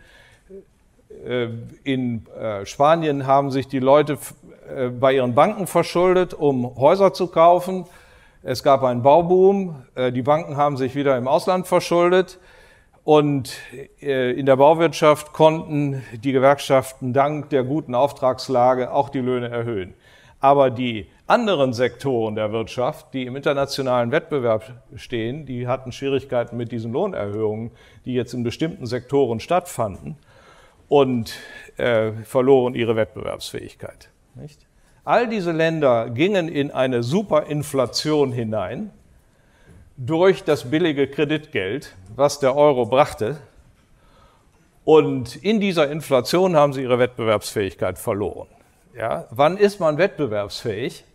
In Spanien haben sich die Leute bei ihren Banken verschuldet, um Häuser zu kaufen. Es gab einen Bauboom, die Banken haben sich wieder im Ausland verschuldet und in der Bauwirtschaft konnten die Gewerkschaften dank der guten Auftragslage auch die Löhne erhöhen. Aber die anderen Sektoren der Wirtschaft, die im internationalen Wettbewerb stehen, die hatten Schwierigkeiten mit diesen Lohnerhöhungen, die jetzt in bestimmten Sektoren stattfanden, und verloren ihre Wettbewerbsfähigkeit. Nicht? All diese Länder gingen in eine Superinflation hinein durch das billige Kreditgeld, was der Euro brachte. Und in dieser Inflation haben sie ihre Wettbewerbsfähigkeit verloren. Ja, wann ist man wettbewerbsfähig?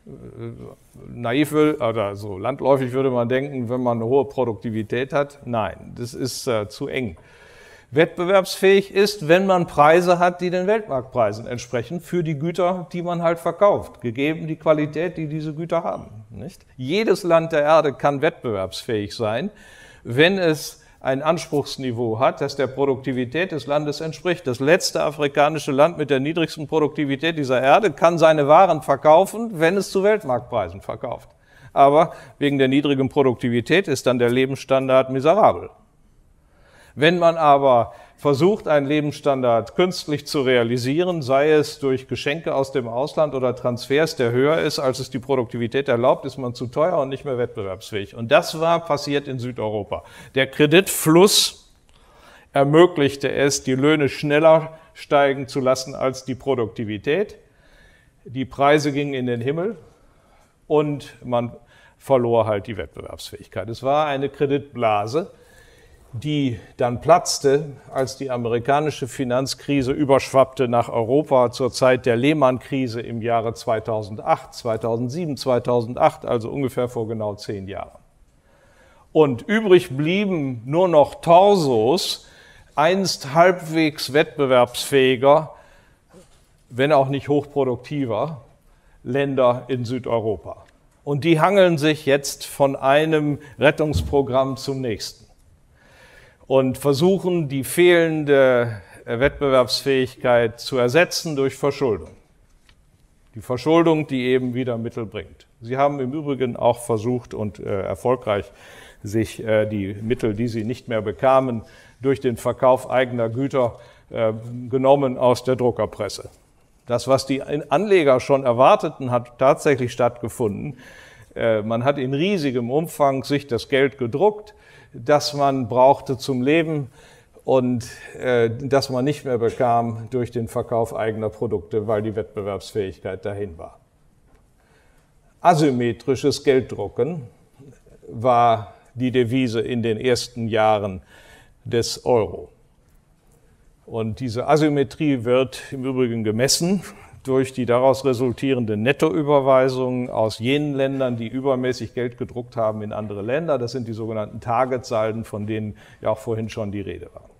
Naiv oder so landläufig würde man denken, wenn man eine hohe Produktivität hat. Nein, das ist zu eng. Wettbewerbsfähig ist, wenn man Preise hat, die den Weltmarktpreisen entsprechen, für die Güter, die man halt verkauft, gegeben die Qualität, die diese Güter haben. Nicht? Jedes Land der Erde kann wettbewerbsfähig sein, wenn es ein Anspruchsniveau hat, das der Produktivität des Landes entspricht. Das letzte afrikanische Land mit der niedrigsten Produktivität dieser Erde kann seine Waren verkaufen, wenn es zu Weltmarktpreisen verkauft. Aber wegen der niedrigen Produktivität ist dann der Lebensstandard miserabel. Wenn man aber versucht, einen Lebensstandard künstlich zu realisieren, sei es durch Geschenke aus dem Ausland oder Transfers, der höher ist, als es die Produktivität erlaubt, ist man zu teuer und nicht mehr wettbewerbsfähig. Und das war passiert in Südeuropa. Der Kreditfluss ermöglichte es, die Löhne schneller steigen zu lassen als die Produktivität. Die Preise gingen in den Himmel und man verlor halt die Wettbewerbsfähigkeit. Es war eine Kreditblase, die dann platzte, als die amerikanische Finanzkrise überschwappte nach Europa zur Zeit der Lehman-Krise im Jahre 2008, 2007, 2008, also ungefähr vor genau 10 Jahren. Und übrig blieben nur noch Torsos, einst halbwegs wettbewerbsfähiger, wenn auch nicht hochproduktiver, Länder in Südeuropa. Und die hangeln sich jetzt von einem Rettungsprogramm zum nächsten und versuchen, die fehlende Wettbewerbsfähigkeit zu ersetzen durch Verschuldung. Die Verschuldung, die eben wieder Mittel bringt. Sie haben im Übrigen auch versucht und erfolgreich sich die Mittel, die sie nicht mehr bekamen, durch den Verkauf eigener Güter genommen aus der Druckerpresse. Das, was die Anleger schon erwarteten, hat tatsächlich stattgefunden. Man hat in riesigem Umfang sich das Geld gedruckt, das man brauchte zum Leben und das man nicht mehr bekam durch den Verkauf eigener Produkte, weil die Wettbewerbsfähigkeit dahin war. Asymmetrisches Gelddrucken war die Devise in den ersten Jahren des Euro. Und diese Asymmetrie wird im Übrigen gemessen durch die daraus resultierenden Nettoüberweisungen aus jenen Ländern, die übermäßig Geld gedruckt haben in andere Länder. Das sind die sogenannten Targetsalden, von denen ja auch vorhin schon die Rede war.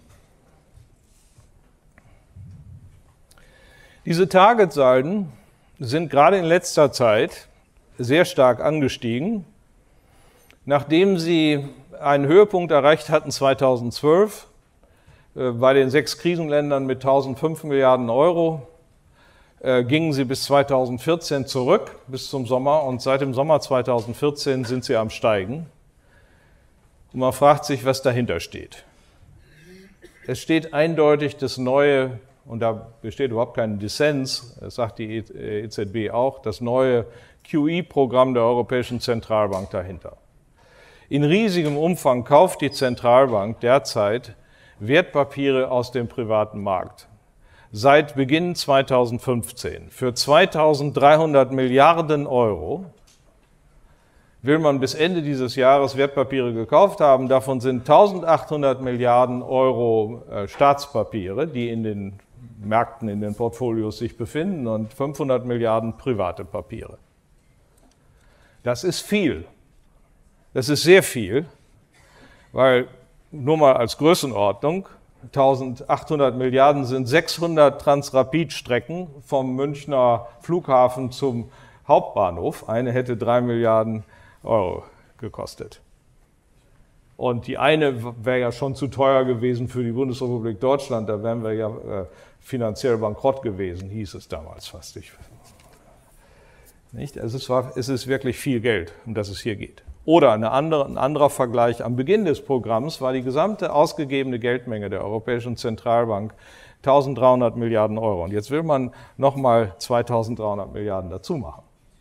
Diese Targetsalden sind gerade in letzter Zeit sehr stark angestiegen. Nachdem sie einen Höhepunkt erreicht hatten 2012 bei den 6 Krisenländern mit 1.005 Milliarden Euro, gingen sie bis 2014 zurück, bis zum Sommer, und seit dem Sommer 2014 sind sie am Steigen. Und man fragt sich, was dahinter steht. Es steht eindeutig das neue, und da besteht überhaupt kein Dissens, das sagt die EZB auch, das neue QE-Programm der Europäischen Zentralbank dahinter. In riesigem Umfang kauft die Zentralbank derzeit Wertpapiere aus dem privaten Markt. Seit Beginn 2015 für 2.300 Milliarden Euro will man bis Ende dieses Jahres Wertpapiere gekauft haben. Davon sind 1.800 Milliarden Euro Staatspapiere, die in den Märkten, in den Portfolios sich befinden, und 500 Milliarden private Papiere. Das ist viel. Das ist sehr viel, weil, nur mal als Größenordnung, 1.800 Milliarden sind 600 Transrapid-Strecken vom Münchner Flughafen zum Hauptbahnhof. Eine hätte 3 Milliarden Euro gekostet. Und die eine wäre ja schon zu teuer gewesen für die Bundesrepublik Deutschland, da wären wir ja finanziell bankrott gewesen, hieß es damals fast. Nicht? Es ist wirklich viel Geld, um das es hier geht. Oder ein anderer Vergleich, am Beginn des Programms war die gesamte ausgegebene Geldmenge der Europäischen Zentralbank 1.300 Milliarden Euro. Und jetzt will man nochmal 2.300 Milliarden dazu machen.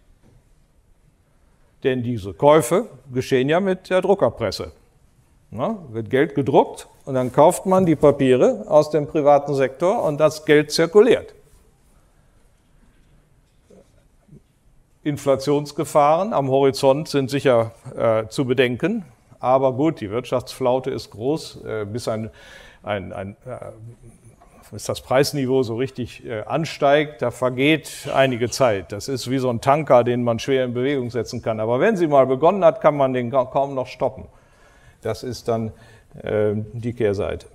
Denn diese Käufe geschehen ja mit der Druckerpresse. Na, wird Geld gedruckt und dann kauft man die Papiere aus dem privaten Sektor und das Geld zirkuliert. Inflationsgefahren am Horizont sind sicher zu bedenken, aber gut, die Wirtschaftsflaute ist groß, bis das Preisniveau so richtig ansteigt, da vergeht einige Zeit. Das ist wie so ein Tanker, den man schwer in Bewegung setzen kann. Aber wenn sie mal begonnen hat, kann man den kaum noch stoppen. Das ist dann die Kehrseite.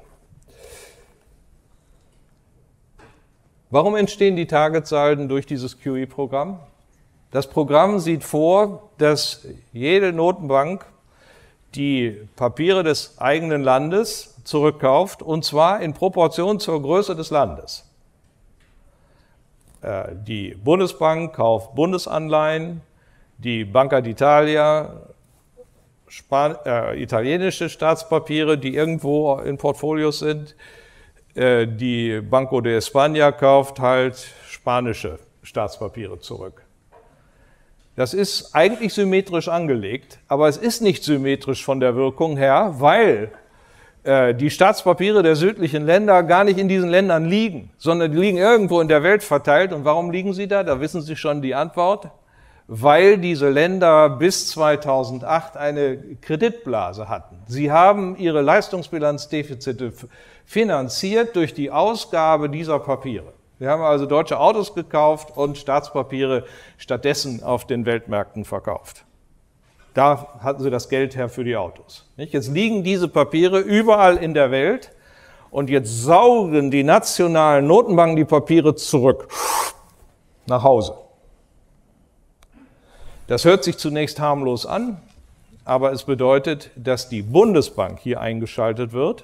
Warum entstehen die Targetsalden durch dieses QE-Programm? Das Programm sieht vor, dass jede Notenbank die Papiere des eigenen Landes zurückkauft, und zwar in Proportion zur Größe des Landes. Die Bundesbank kauft Bundesanleihen, die Banca d'Italia italienische Staatspapiere, die irgendwo in Portfolios sind. Die Banco de España kauft halt spanische Staatspapiere zurück. Das ist eigentlich symmetrisch angelegt, aber es ist nicht symmetrisch von der Wirkung her, weil die Staatspapiere der südlichen Länder gar nicht in diesen Ländern liegen, sondern die liegen irgendwo in der Welt verteilt. Und warum liegen sie da? Da wissen Sie schon die Antwort. Weil diese Länder bis 2008 eine Kreditblase hatten. Sie haben ihre Leistungsbilanzdefizite finanziert durch die Ausgabe dieser Papiere. Wir haben also deutsche Autos gekauft und Staatspapiere stattdessen auf den Weltmärkten verkauft. Da hatten sie das Geld her für die Autos. Jetzt liegen diese Papiere überall in der Welt und jetzt saugen die nationalen Notenbanken die Papiere zurück nach Hause. Das hört sich zunächst harmlos an, aber es bedeutet, dass die Bundesbank hier eingeschaltet wird,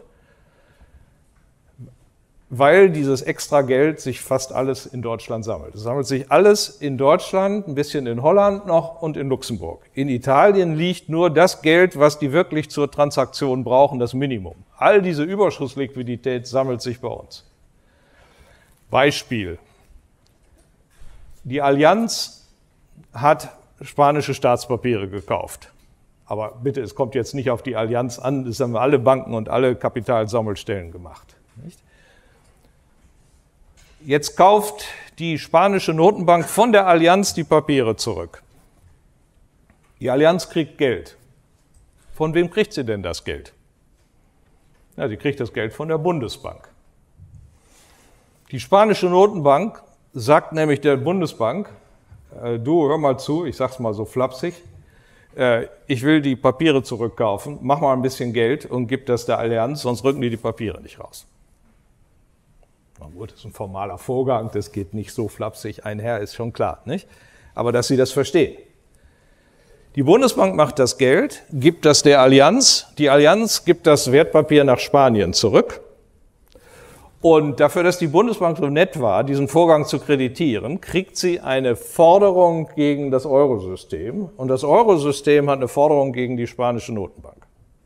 weil dieses extra Geld sich fast alles in Deutschland sammelt. Es sammelt sich alles in Deutschland, ein bisschen in Holland noch und in Luxemburg. In Italien liegt nur das Geld, was die wirklich zur Transaktion brauchen, das Minimum. All diese Überschussliquidität sammelt sich bei uns. Beispiel. Die Allianz hat spanische Staatspapiere gekauft. Aber bitte, es kommt jetzt nicht auf die Allianz an, das haben alle Banken und alle Kapitalsammelstellen gemacht. Nicht? Jetzt kauft die spanische Notenbank von der Allianz die Papiere zurück. Die Allianz kriegt Geld. Von wem kriegt sie denn das Geld? Ja, sie kriegt das Geld von der Bundesbank. Die spanische Notenbank sagt nämlich der Bundesbank, du, hör mal zu, ich sag's mal so flapsig, ich will die Papiere zurückkaufen, mach mal ein bisschen Geld und gib das der Allianz, sonst rücken die Papiere nicht raus. Na gut, das ist ein formaler Vorgang, das geht nicht so flapsig einher, ist schon klar, nicht? Aber dass Sie das verstehen. Die Bundesbank macht das Geld, gibt das der Allianz, die Allianz gibt das Wertpapier nach Spanien zurück. Und dafür, dass die Bundesbank so nett war, diesen Vorgang zu kreditieren, kriegt sie eine Forderung gegen das Eurosystem. Und das Eurosystem hat eine Forderung gegen die spanische Notenbank.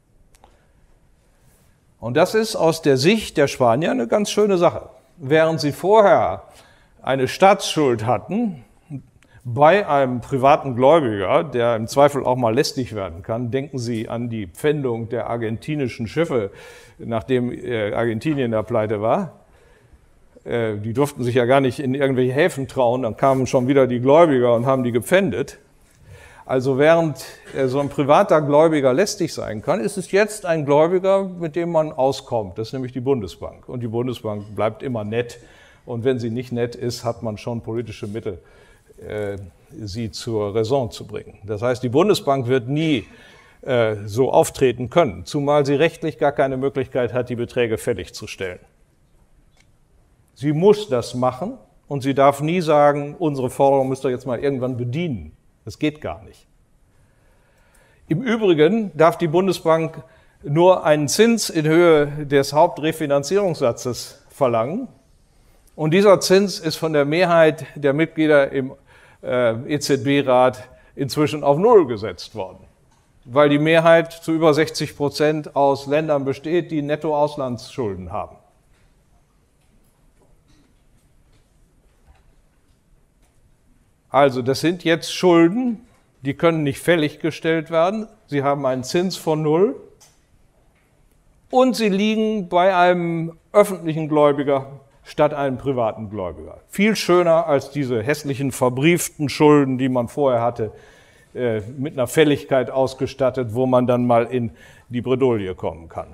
Und das ist aus der Sicht der Spanier eine ganz schöne Sache. Während sie vorher eine Staatsschuld hatten bei einem privaten Gläubiger, der im Zweifel auch mal lästig werden kann, denken Sie an die Pfändung der argentinischen Schiffe, nachdem Argentinien da pleite war. Die durften sich ja gar nicht in irgendwelche Häfen trauen, dann kamen schon wieder die Gläubiger und haben die gepfändet. Also während so ein privater Gläubiger lästig sein kann, ist es jetzt ein Gläubiger, mit dem man auskommt. Das ist nämlich die Bundesbank. Und die Bundesbank bleibt immer nett. Und wenn sie nicht nett ist, hat man schon politische Mittel, sie zur Raison zu bringen. Das heißt, die Bundesbank wird nie so auftreten können, zumal sie rechtlich gar keine Möglichkeit hat, die Beträge fälligzustellen. Sie muss das machen und sie darf nie sagen, unsere Forderung müsst ihr jetzt mal irgendwann bedienen. Das geht gar nicht. Im Übrigen darf die Bundesbank nur einen Zins in Höhe des Hauptrefinanzierungssatzes verlangen. Und dieser Zins ist von der Mehrheit der Mitglieder im EZB-Rat inzwischen auf 0 gesetzt worden, weil die Mehrheit zu über 60% aus Ländern besteht, die Nettoauslandsschulden haben. Also das sind jetzt Schulden, die können nicht fällig gestellt werden. Sie haben einen Zins von 0 und sie liegen bei einem öffentlichen Gläubiger statt einem privaten Gläubiger. Viel schöner als diese hässlichen verbrieften Schulden, die man vorher hatte, mit einer Fälligkeit ausgestattet, wo man dann mal in die Bredouille kommen kann.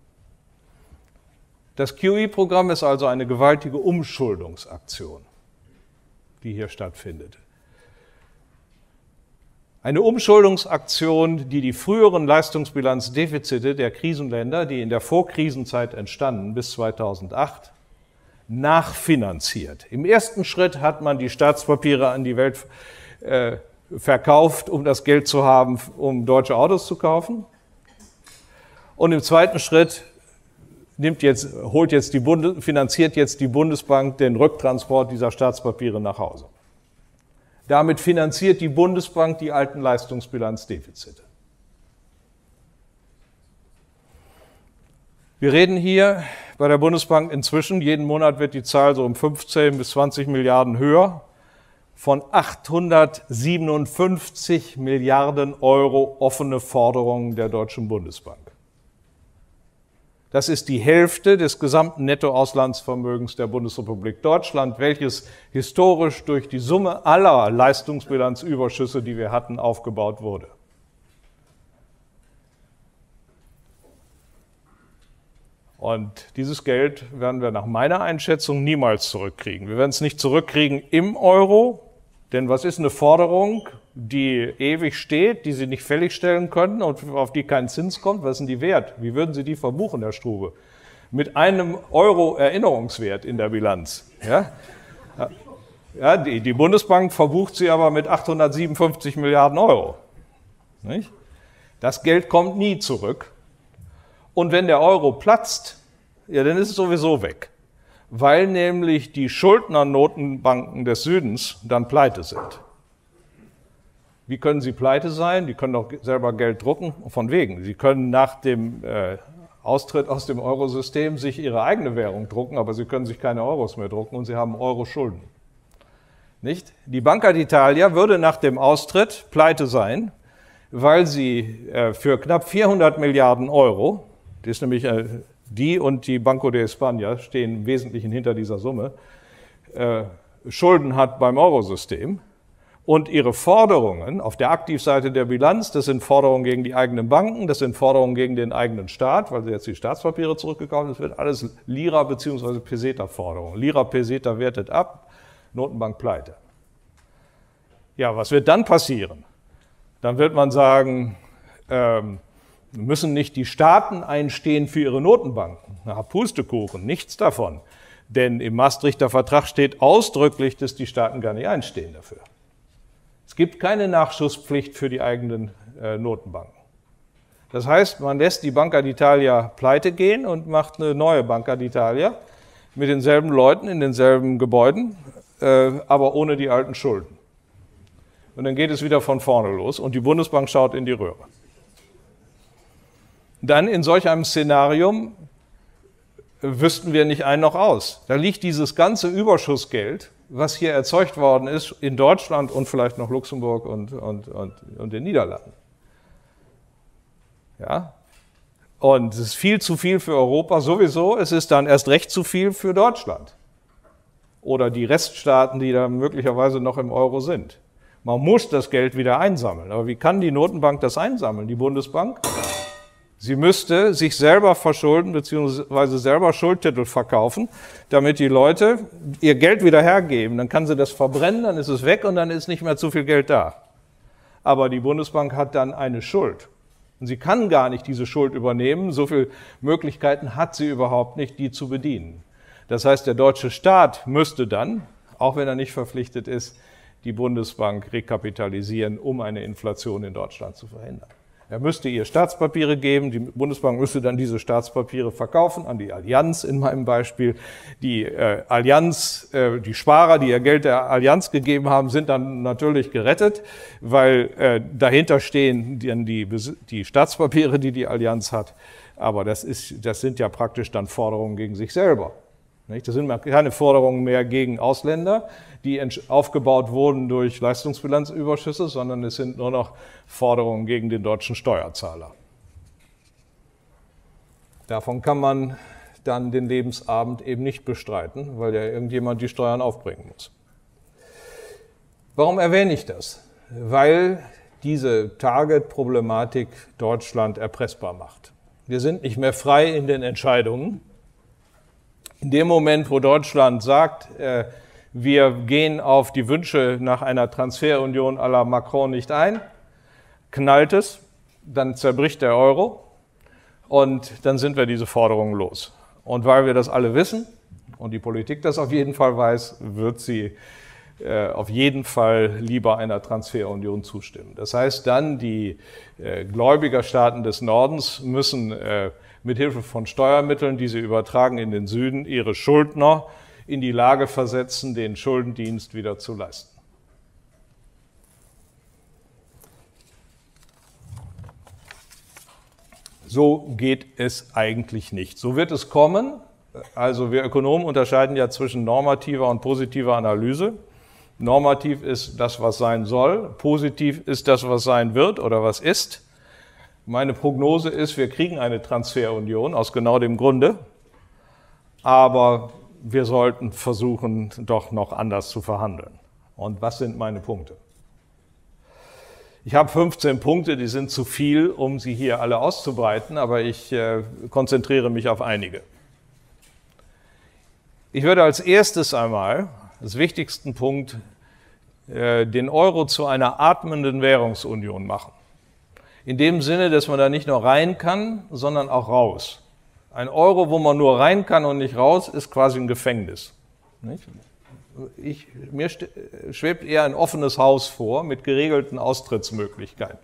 Das QE-Programm ist also eine gewaltige Umschuldungsaktion, die hier stattfindet. Eine Umschuldungsaktion, die die früheren Leistungsbilanzdefizite der Krisenländer, die in der Vorkrisenzeit entstanden bis 2008, nachfinanziert. Im ersten Schritt hat man die Staatspapiere an die Welt verkauft, um das Geld zu haben, um deutsche Autos zu kaufen. Und im zweiten Schritt finanziert jetzt die Bundesbank den Rücktransport dieser Staatspapiere nach Hause. Damit finanziert die Bundesbank die alten Leistungsbilanzdefizite. Wir reden hier bei der Bundesbank inzwischen, jeden Monat wird die Zahl so um 15 bis 20 Milliarden höher, von 857 Milliarden Euro offene Forderungen der Deutschen Bundesbank. Das ist die Hälfte des gesamten Nettoauslandsvermögens der Bundesrepublik Deutschland, welches historisch durch die Summe aller Leistungsbilanzüberschüsse, die wir hatten, aufgebaut wurde. Und dieses Geld werden wir nach meiner Einschätzung niemals zurückkriegen. Wir werden es nicht zurückkriegen im Euro, denn was ist eine Forderung, die ewig steht, die Sie nicht fälligstellen können und auf die kein Zins kommt? Was ist denn die wert? Wie würden Sie die verbuchen, Herr Strube? Mit einem Euro Erinnerungswert in der Bilanz. Ja, die Bundesbank verbucht sie aber mit 857 Milliarden Euro. Nicht? Das Geld kommt nie zurück. Und wenn der Euro platzt, ja, dann ist es sowieso weg, weil nämlich die Schuldnernotenbanken des Südens dann pleite sind. Wie können sie pleite sein? Die können doch selber Geld drucken. Von wegen. Sie können nach dem Austritt aus dem Eurosystem sich ihre eigene Währung drucken, aber sie können sich keine Euros mehr drucken und sie haben Euro-Schulden. Nicht? Die Banca d'Italia würde nach dem Austritt pleite sein, weil sie für knapp 400 Milliarden Euro, das ist nämlich die und die Banco de España stehen im Wesentlichen hinter dieser Summe, Schulden hat beim Eurosystem und ihre Forderungen auf der Aktivseite der Bilanz, das sind Forderungen gegen die eigenen Banken, das sind Forderungen gegen den eigenen Staat, weil sie jetzt die Staatspapiere zurückgekauft haben, das wird alles Lira- bzw. Peseta-Forderungen. Lira, Peseta wertet ab, Notenbank pleite. Ja, was wird dann passieren? Dann wird man sagen, müssen nicht die Staaten einstehen für ihre Notenbanken? Na, Pustekuchen, nichts davon. Denn im Maastrichter Vertrag steht ausdrücklich, dass die Staaten gar nicht einstehen dafür. Es gibt keine Nachschusspflicht für die eigenen Notenbanken. Das heißt, man lässt die Banca d'Italia pleite gehen und macht eine neue Banca d'Italia mit denselben Leuten in denselben Gebäuden, aber ohne die alten Schulden. Und dann geht es wieder von vorne los und die Bundesbank schaut in die Röhre. Dann in solch einem Szenarium wüssten wir nicht ein noch aus. Da liegt dieses ganze Überschussgeld, was hier erzeugt worden ist, in Deutschland und vielleicht noch Luxemburg und den Niederlanden. Ja? Und es ist viel zu viel für Europa sowieso, es ist dann erst recht zu viel für Deutschland. Oder die Reststaaten, die da möglicherweise noch im Euro sind. Man muss das Geld wieder einsammeln. Aber wie kann die Notenbank das einsammeln, die Bundesbank? Sie müsste sich selber verschulden bzw. selber Schuldtitel verkaufen, damit die Leute ihr Geld wieder hergeben. Dann kann sie das verbrennen, dann ist es weg und dann ist nicht mehr zu viel Geld da. Aber die Bundesbank hat dann eine Schuld. Und sie kann gar nicht diese Schuld übernehmen. So viele Möglichkeiten hat sie überhaupt nicht, die zu bedienen. Das heißt, der deutsche Staat müsste dann, auch wenn er nicht verpflichtet ist, die Bundesbank rekapitalisieren, um eine Inflation in Deutschland zu verhindern. Er müsste ihr Staatspapiere geben, die Bundesbank müsste dann diese Staatspapiere verkaufen an die Allianz in meinem Beispiel. Die Allianz, die Sparer, die ihr Geld der Allianz gegeben haben, sind dann natürlich gerettet, weil dahinter stehen dann die Staatspapiere, die die Allianz hat. Aber das sind ja praktisch dann Forderungen gegen sich selber. Das sind keine Forderungen mehr gegen Ausländer, die aufgebaut wurden durch Leistungsbilanzüberschüsse, sondern es sind nur noch Forderungen gegen den deutschen Steuerzahler. Davon kann man dann den Lebensabend eben nicht bestreiten, weil ja irgendjemand die Steuern aufbringen muss. Warum erwähne ich das? Weil diese Target-Problematik Deutschland erpressbar macht. Wir sind nicht mehr frei in den Entscheidungen. In dem Moment, wo Deutschland sagt, wir gehen auf die Wünsche nach einer Transferunion à la Macron nicht ein, knallt es, dann zerbricht der Euro und dann sind wir diese Forderungen los. Und weil wir das alle wissen und die Politik das auf jeden Fall weiß, wird sie auf jeden Fall lieber einer Transferunion zustimmen. Das heißt dann, die Gläubigerstaaten des Nordens müssen mit Hilfe von Steuermitteln, die sie übertragen in den Süden, ihre Schuldner in die Lage versetzen, den Schuldendienst wieder zu leisten. So geht es eigentlich nicht. So wird es kommen. Also wir Ökonomen unterscheiden ja zwischen normativer und positiver Analyse. Normativ ist das, was sein soll. Positiv ist das, was sein wird oder was ist. Meine Prognose ist, wir kriegen eine Transferunion aus genau dem Grunde, aber wir sollten versuchen, doch noch anders zu verhandeln. Und was sind meine Punkte? Ich habe 15 Punkte, die sind zu viel, um sie hier alle auszubreiten, aber ich konzentriere mich auf einige. Ich würde als erstes einmal, als wichtigsten Punkt, den Euro zu einer atmenden Währungsunion machen. In dem Sinne, dass man da nicht nur rein kann, sondern auch raus. Ein Euro, wo man nur rein kann und nicht raus, ist quasi ein Gefängnis. Nicht? Mir schwebt eher ein offenes Haus vor mit geregelten Austrittsmöglichkeiten.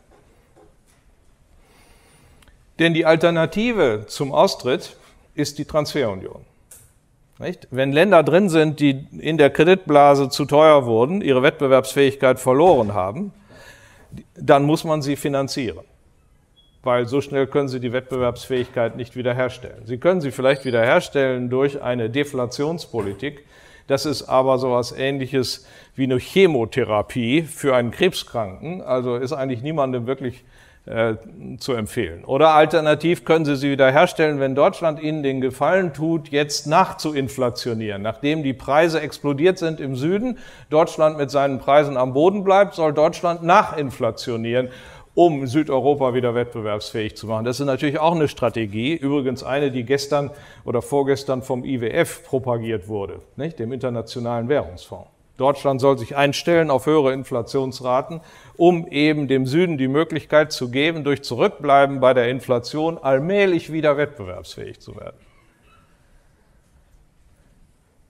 Denn die Alternative zum Austritt ist die Transferunion. Nicht? Wenn Länder drin sind, die in der Kreditblase zu teuer wurden, ihre Wettbewerbsfähigkeit verloren haben, dann muss man sie finanzieren. Weil so schnell können sie die Wettbewerbsfähigkeit nicht wiederherstellen. Sie können sie vielleicht wiederherstellen durch eine Deflationspolitik. Das ist aber so etwas Ähnliches wie eine Chemotherapie für einen Krebskranken. Also ist eigentlich niemandem wirklich zu empfehlen. Oder alternativ können Sie wiederherstellen, wenn Deutschland Ihnen den Gefallen tut, jetzt nachzuinflationieren. Nachdem die Preise explodiert sind im Süden, Deutschland mit seinen Preisen am Boden bleibt, soll Deutschland nachinflationieren, um Südeuropa wieder wettbewerbsfähig zu machen. Das ist natürlich auch eine Strategie, übrigens eine, die gestern oder vorgestern vom IWF propagiert wurde, nicht? Dem Internationalen Währungsfonds. Deutschland soll sich einstellen auf höhere Inflationsraten, um eben dem Süden die Möglichkeit zu geben, durch Zurückbleiben bei der Inflation allmählich wieder wettbewerbsfähig zu werden.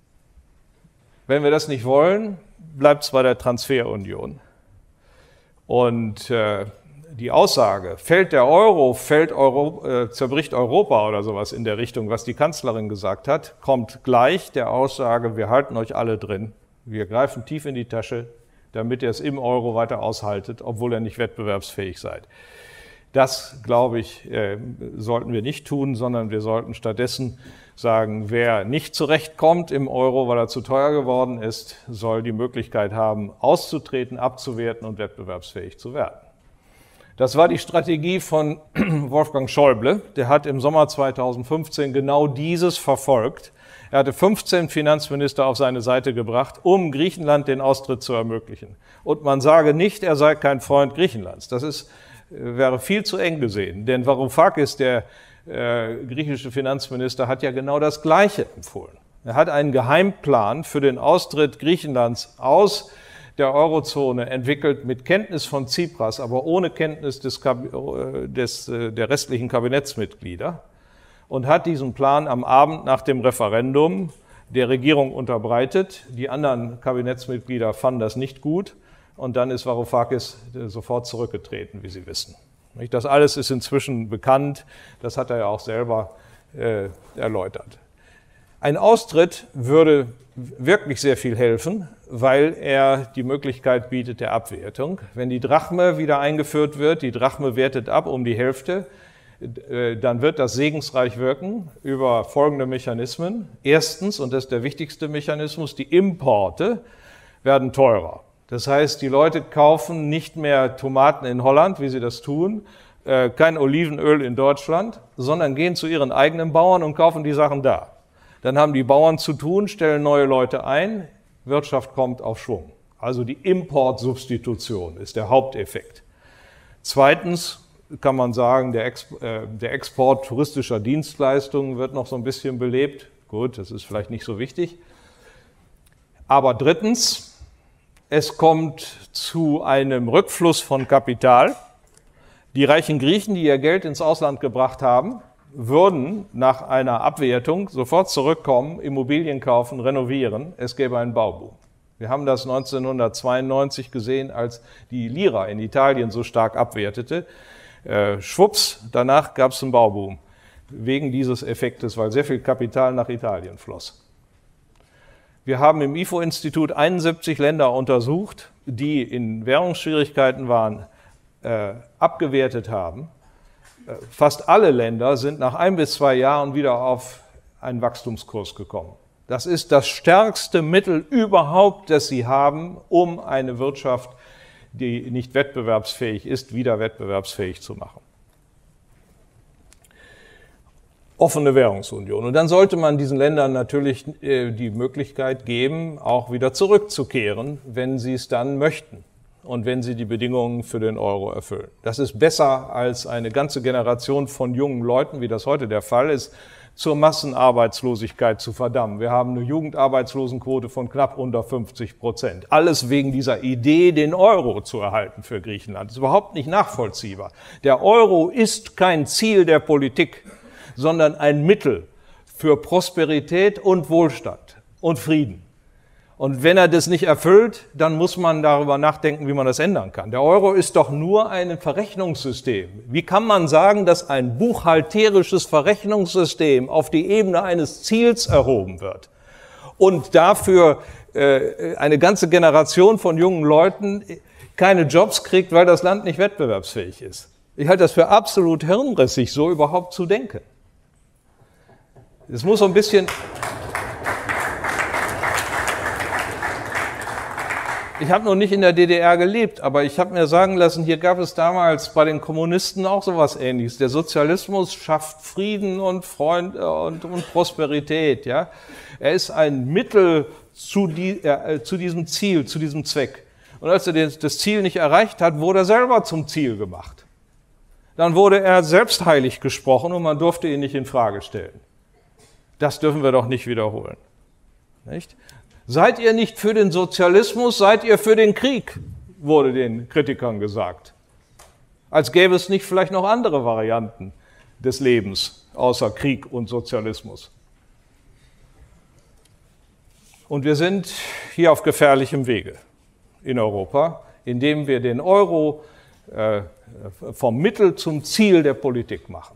Wenn wir das nicht wollen, bleibt es bei der Transferunion. Und die Aussage, fällt der Euro, zerbricht Europa oder sowas in der Richtung, was die Kanzlerin gesagt hat, kommt gleich der Aussage, wir halten euch alle drin. Wir greifen tief in die Tasche, damit ihr es im Euro weiter aushaltet, obwohl ihr nicht wettbewerbsfähig seid. Das, glaube ich, sollten wir nicht tun, sondern wir sollten stattdessen sagen, wer nicht zurechtkommt im Euro, weil er zu teuer geworden ist, soll die Möglichkeit haben, auszutreten, abzuwerten und wettbewerbsfähig zu werden. Das war die Strategie von Wolfgang Schäuble. Der hat im Sommer 2015 genau dieses verfolgt. Er hatte 15 Finanzminister auf seine Seite gebracht, um Griechenland den Austritt zu ermöglichen. Und man sage nicht, er sei kein Freund Griechenlands. Das wäre viel zu eng gesehen. Denn Varoufakis, der griechische Finanzminister, hat ja genau das Gleiche empfohlen. Er hat einen Geheimplan für den Austritt Griechenlands aus der Eurozone entwickelt mit Kenntnis von Tsipras, aber ohne Kenntnis der restlichen Kabinettsmitglieder und hat diesen Plan am Abend nach dem Referendum der Regierung unterbreitet. Die anderen Kabinettsmitglieder fanden das nicht gut und dann ist Varoufakis sofort zurückgetreten, wie Sie wissen. Das alles ist inzwischen bekannt, das hat er ja auch selber erläutert. Ein Austritt würde wirklich sehr viel helfen, weil er die Möglichkeit bietet der Abwertung. Wenn die Drachme wieder eingeführt wird, die Drachme wertet ab um die Hälfte, dann wird das segensreich wirken über folgende Mechanismen. Erstens, und das ist der wichtigste Mechanismus, die Importe werden teurer. Das heißt, die Leute kaufen nicht mehr Tomaten in Holland, wie sie das tun, kein Olivenöl in Deutschland, sondern gehen zu ihren eigenen Bauern und kaufen die Sachen da. Dann haben die Bauern zu tun, stellen neue Leute ein, Wirtschaft kommt auf Schwung. Also die Importsubstitution ist der Haupteffekt. Zweitens kann man sagen, der Export touristischer Dienstleistungen wird noch so ein bisschen belebt. Gut, das ist vielleicht nicht so wichtig. Aber drittens, es kommt zu einem Rückfluss von Kapital. Die reichen Griechen, die ihr Geld ins Ausland gebracht haben, würden nach einer Abwertung sofort zurückkommen, Immobilien kaufen, renovieren. Es gäbe einen Bauboom. Wir haben das 1992 gesehen, als die Lira in Italien so stark abwertete. Schwupps, danach gab es einen Bauboom. Wegen dieses Effektes, weil sehr viel Kapital nach Italien floss. Wir haben im IFO-Institut 71 Länder untersucht, die in Währungsschwierigkeiten waren, abgewertet haben. Fast alle Länder sind nach 1 bis 2 Jahren wieder auf einen Wachstumskurs gekommen. Das ist das stärkste Mittel überhaupt, das sie haben, um eine Wirtschaft, die nicht wettbewerbsfähig ist, wieder wettbewerbsfähig zu machen. Offene Währungsunion. Und dann sollte man diesen Ländern natürlich die Möglichkeit geben, auch wieder zurückzukehren, wenn sie es dann möchten. Und wenn sie die Bedingungen für den Euro erfüllen. Das ist besser als eine ganze Generation von jungen Leuten, wie das heute der Fall ist, zur Massenarbeitslosigkeit zu verdammen. Wir haben eine Jugendarbeitslosenquote von knapp unter 50%. Alles wegen dieser Idee, den Euro zu erhalten für Griechenland. Das ist überhaupt nicht nachvollziehbar. Der Euro ist kein Ziel der Politik, sondern ein Mittel für Prosperität und Wohlstand und Frieden. Und wenn er das nicht erfüllt, dann muss man darüber nachdenken, wie man das ändern kann. Der Euro ist doch nur ein Verrechnungssystem. Wie kann man sagen, dass ein buchhalterisches Verrechnungssystem auf die Ebene eines Ziels erhoben wird und dafür eine ganze Generation von jungen Leuten keine Jobs kriegt, weil das Land nicht wettbewerbsfähig ist? Ich halte das für absolut hirnrissig, so überhaupt zu denken. Es muss so ein bisschen... Ich habe noch nicht in der DDR gelebt, aber ich habe mir sagen lassen, hier gab es damals bei den Kommunisten auch sowas Ähnliches. Der Sozialismus schafft Frieden und Prosperität. Ja? Er ist ein Mittel zu diesem Ziel, zu diesem Zweck. Und als er das Ziel nicht erreicht hat, wurde er selber zum Ziel gemacht. Dann wurde er selbst heilig gesprochen und man durfte ihn nicht in Frage stellen. Das dürfen wir doch nicht wiederholen. Nicht? Seid ihr nicht für den Sozialismus, seid ihr für den Krieg, wurde den Kritikern gesagt. Als gäbe es nicht vielleicht noch andere Varianten des Lebens, außer Krieg und Sozialismus. Und wir sind hier auf gefährlichem Wege in Europa, indem wir den Euro vom Mittel zum Ziel der Politik machen.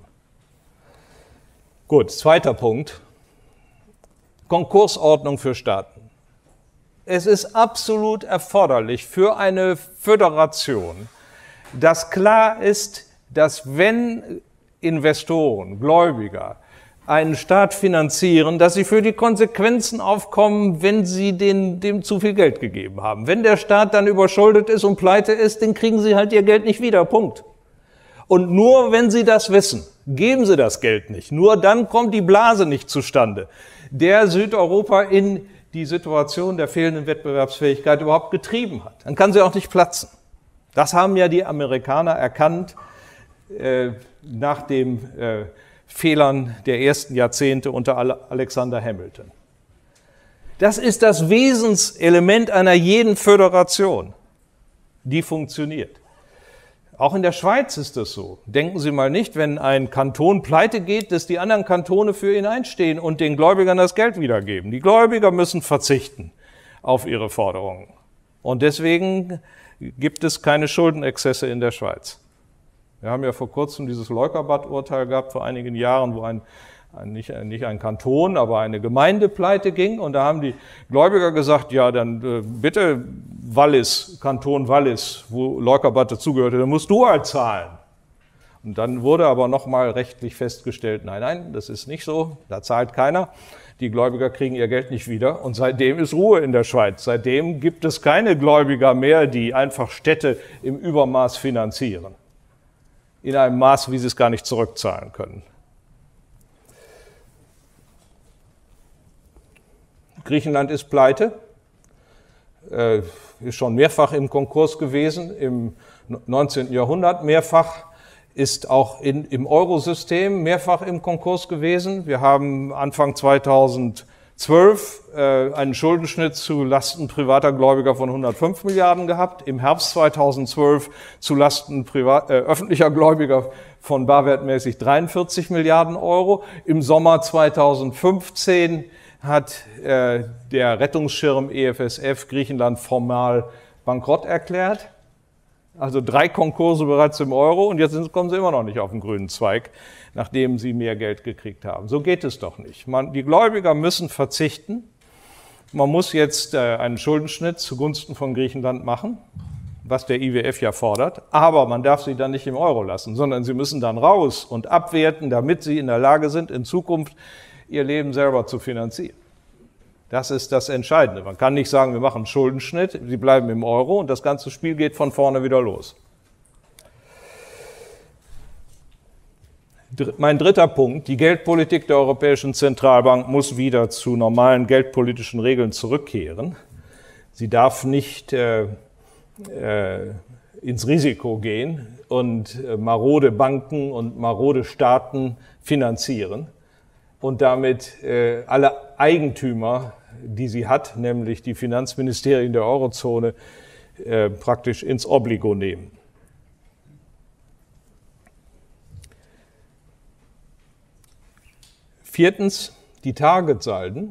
Gut, zweiter Punkt. Konkursordnung für Staaten. Es ist absolut erforderlich für eine Föderation, dass klar ist, dass wenn Investoren, Gläubiger einen Staat finanzieren, dass sie für die Konsequenzen aufkommen, wenn sie dem zu viel Geld gegeben haben. Wenn der Staat dann überschuldet ist und pleite ist, dann kriegen sie halt ihr Geld nicht wieder, Punkt. Und nur wenn sie das wissen, geben sie das Geld nicht. Nur dann kommt die Blase nicht zustande, der Südeuropa in die Situation der fehlenden Wettbewerbsfähigkeit überhaupt getrieben hat. Dann kann sie auch nicht platzen. Das haben ja die Amerikaner erkannt nach den Fehlern der ersten Jahrzehnte unter Alexander Hamilton. Das ist das Wesenselement einer jeden Föderation, die funktioniert. Auch in der Schweiz ist es so. Denken Sie mal nicht, wenn ein Kanton pleite geht, dass die anderen Kantone für ihn einstehen und den Gläubigern das Geld wiedergeben. Die Gläubiger müssen verzichten auf ihre Forderungen. Und deswegen gibt es keine Schuldenexzesse in der Schweiz. Wir haben ja vor kurzem dieses Leukerbad-Urteil gehabt, vor einigen Jahren, wo nicht ein Kanton, aber eine Gemeinde pleite ging. Und da haben die Gläubiger gesagt, ja, dann bitte Wallis, Kanton Wallis, wo Leukerbad dazugehörte, dann musst du halt zahlen. Und dann wurde aber nochmal rechtlich festgestellt, nein, das ist nicht so, da zahlt keiner. Die Gläubiger kriegen ihr Geld nicht wieder. Und seitdem ist Ruhe in der Schweiz. Seitdem gibt es keine Gläubiger mehr, die einfach Städte im Übermaß finanzieren. In einem Maß, wie sie es gar nicht zurückzahlen können. Griechenland ist pleite, ist schon mehrfach im Konkurs gewesen, im 19. Jahrhundert mehrfach, ist auch im Eurosystem mehrfach im Konkurs gewesen. Wir haben Anfang 2012 einen Schuldenschnitt zu Lasten privater Gläubiger von 105 Milliarden gehabt, im Herbst 2012 zu Lasten öffentlicher Gläubiger von barwertmäßig 43 Milliarden Euro. Im Sommer 2015 hat der Rettungsschirm EFSF Griechenland formal bankrott erklärt. Also 3 Konkurse bereits im Euro und jetzt kommen sie immer noch nicht auf den grünen Zweig, nachdem sie mehr Geld gekriegt haben. So geht es doch nicht. Die Gläubiger müssen verzichten. Man muss jetzt einen Schuldenschnitt zugunsten von Griechenland machen, was der IWF ja fordert. Aber man darf sie dann nicht im Euro lassen, sondern sie müssen dann raus und abwerten, damit sie in der Lage sind, in Zukunft ihr Leben selber zu finanzieren. Das ist das Entscheidende. Man kann nicht sagen, wir machen einen Schuldenschnitt, sie bleiben im Euro und das ganze Spiel geht von vorne wieder los. Mein dritter Punkt, die Geldpolitik der Europäischen Zentralbank muss wieder zu normalen geldpolitischen Regeln zurückkehren. Sie darf nicht ins Risiko gehen und marode Banken und marode Staaten finanzieren und damit alle Eigentümer, die sie hat, nämlich die Finanzministerien der Eurozone, praktisch ins Obligo nehmen. Viertens, die Targetsalden,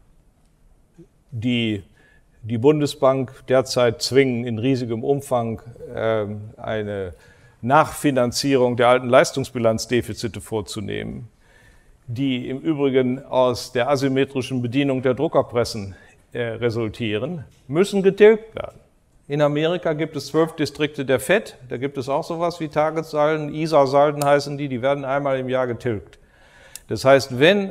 die die Bundesbank derzeit zwingen, in riesigem Umfang eine Nachfinanzierung der alten Leistungsbilanzdefizite vorzunehmen, die im Übrigen aus der asymmetrischen Bedienung der Druckerpressen resultieren, müssen getilgt werden. In Amerika gibt es 12 Distrikte der FED, da gibt es auch sowas wie Targetsalden, ISA-Salden heißen die werden einmal im Jahr getilgt. Das heißt, wenn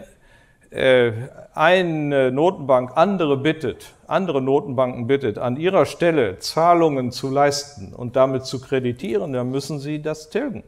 eine Notenbank andere Notenbanken bittet, an ihrer Stelle Zahlungen zu leisten und damit zu kreditieren, dann müssen sie das tilgen.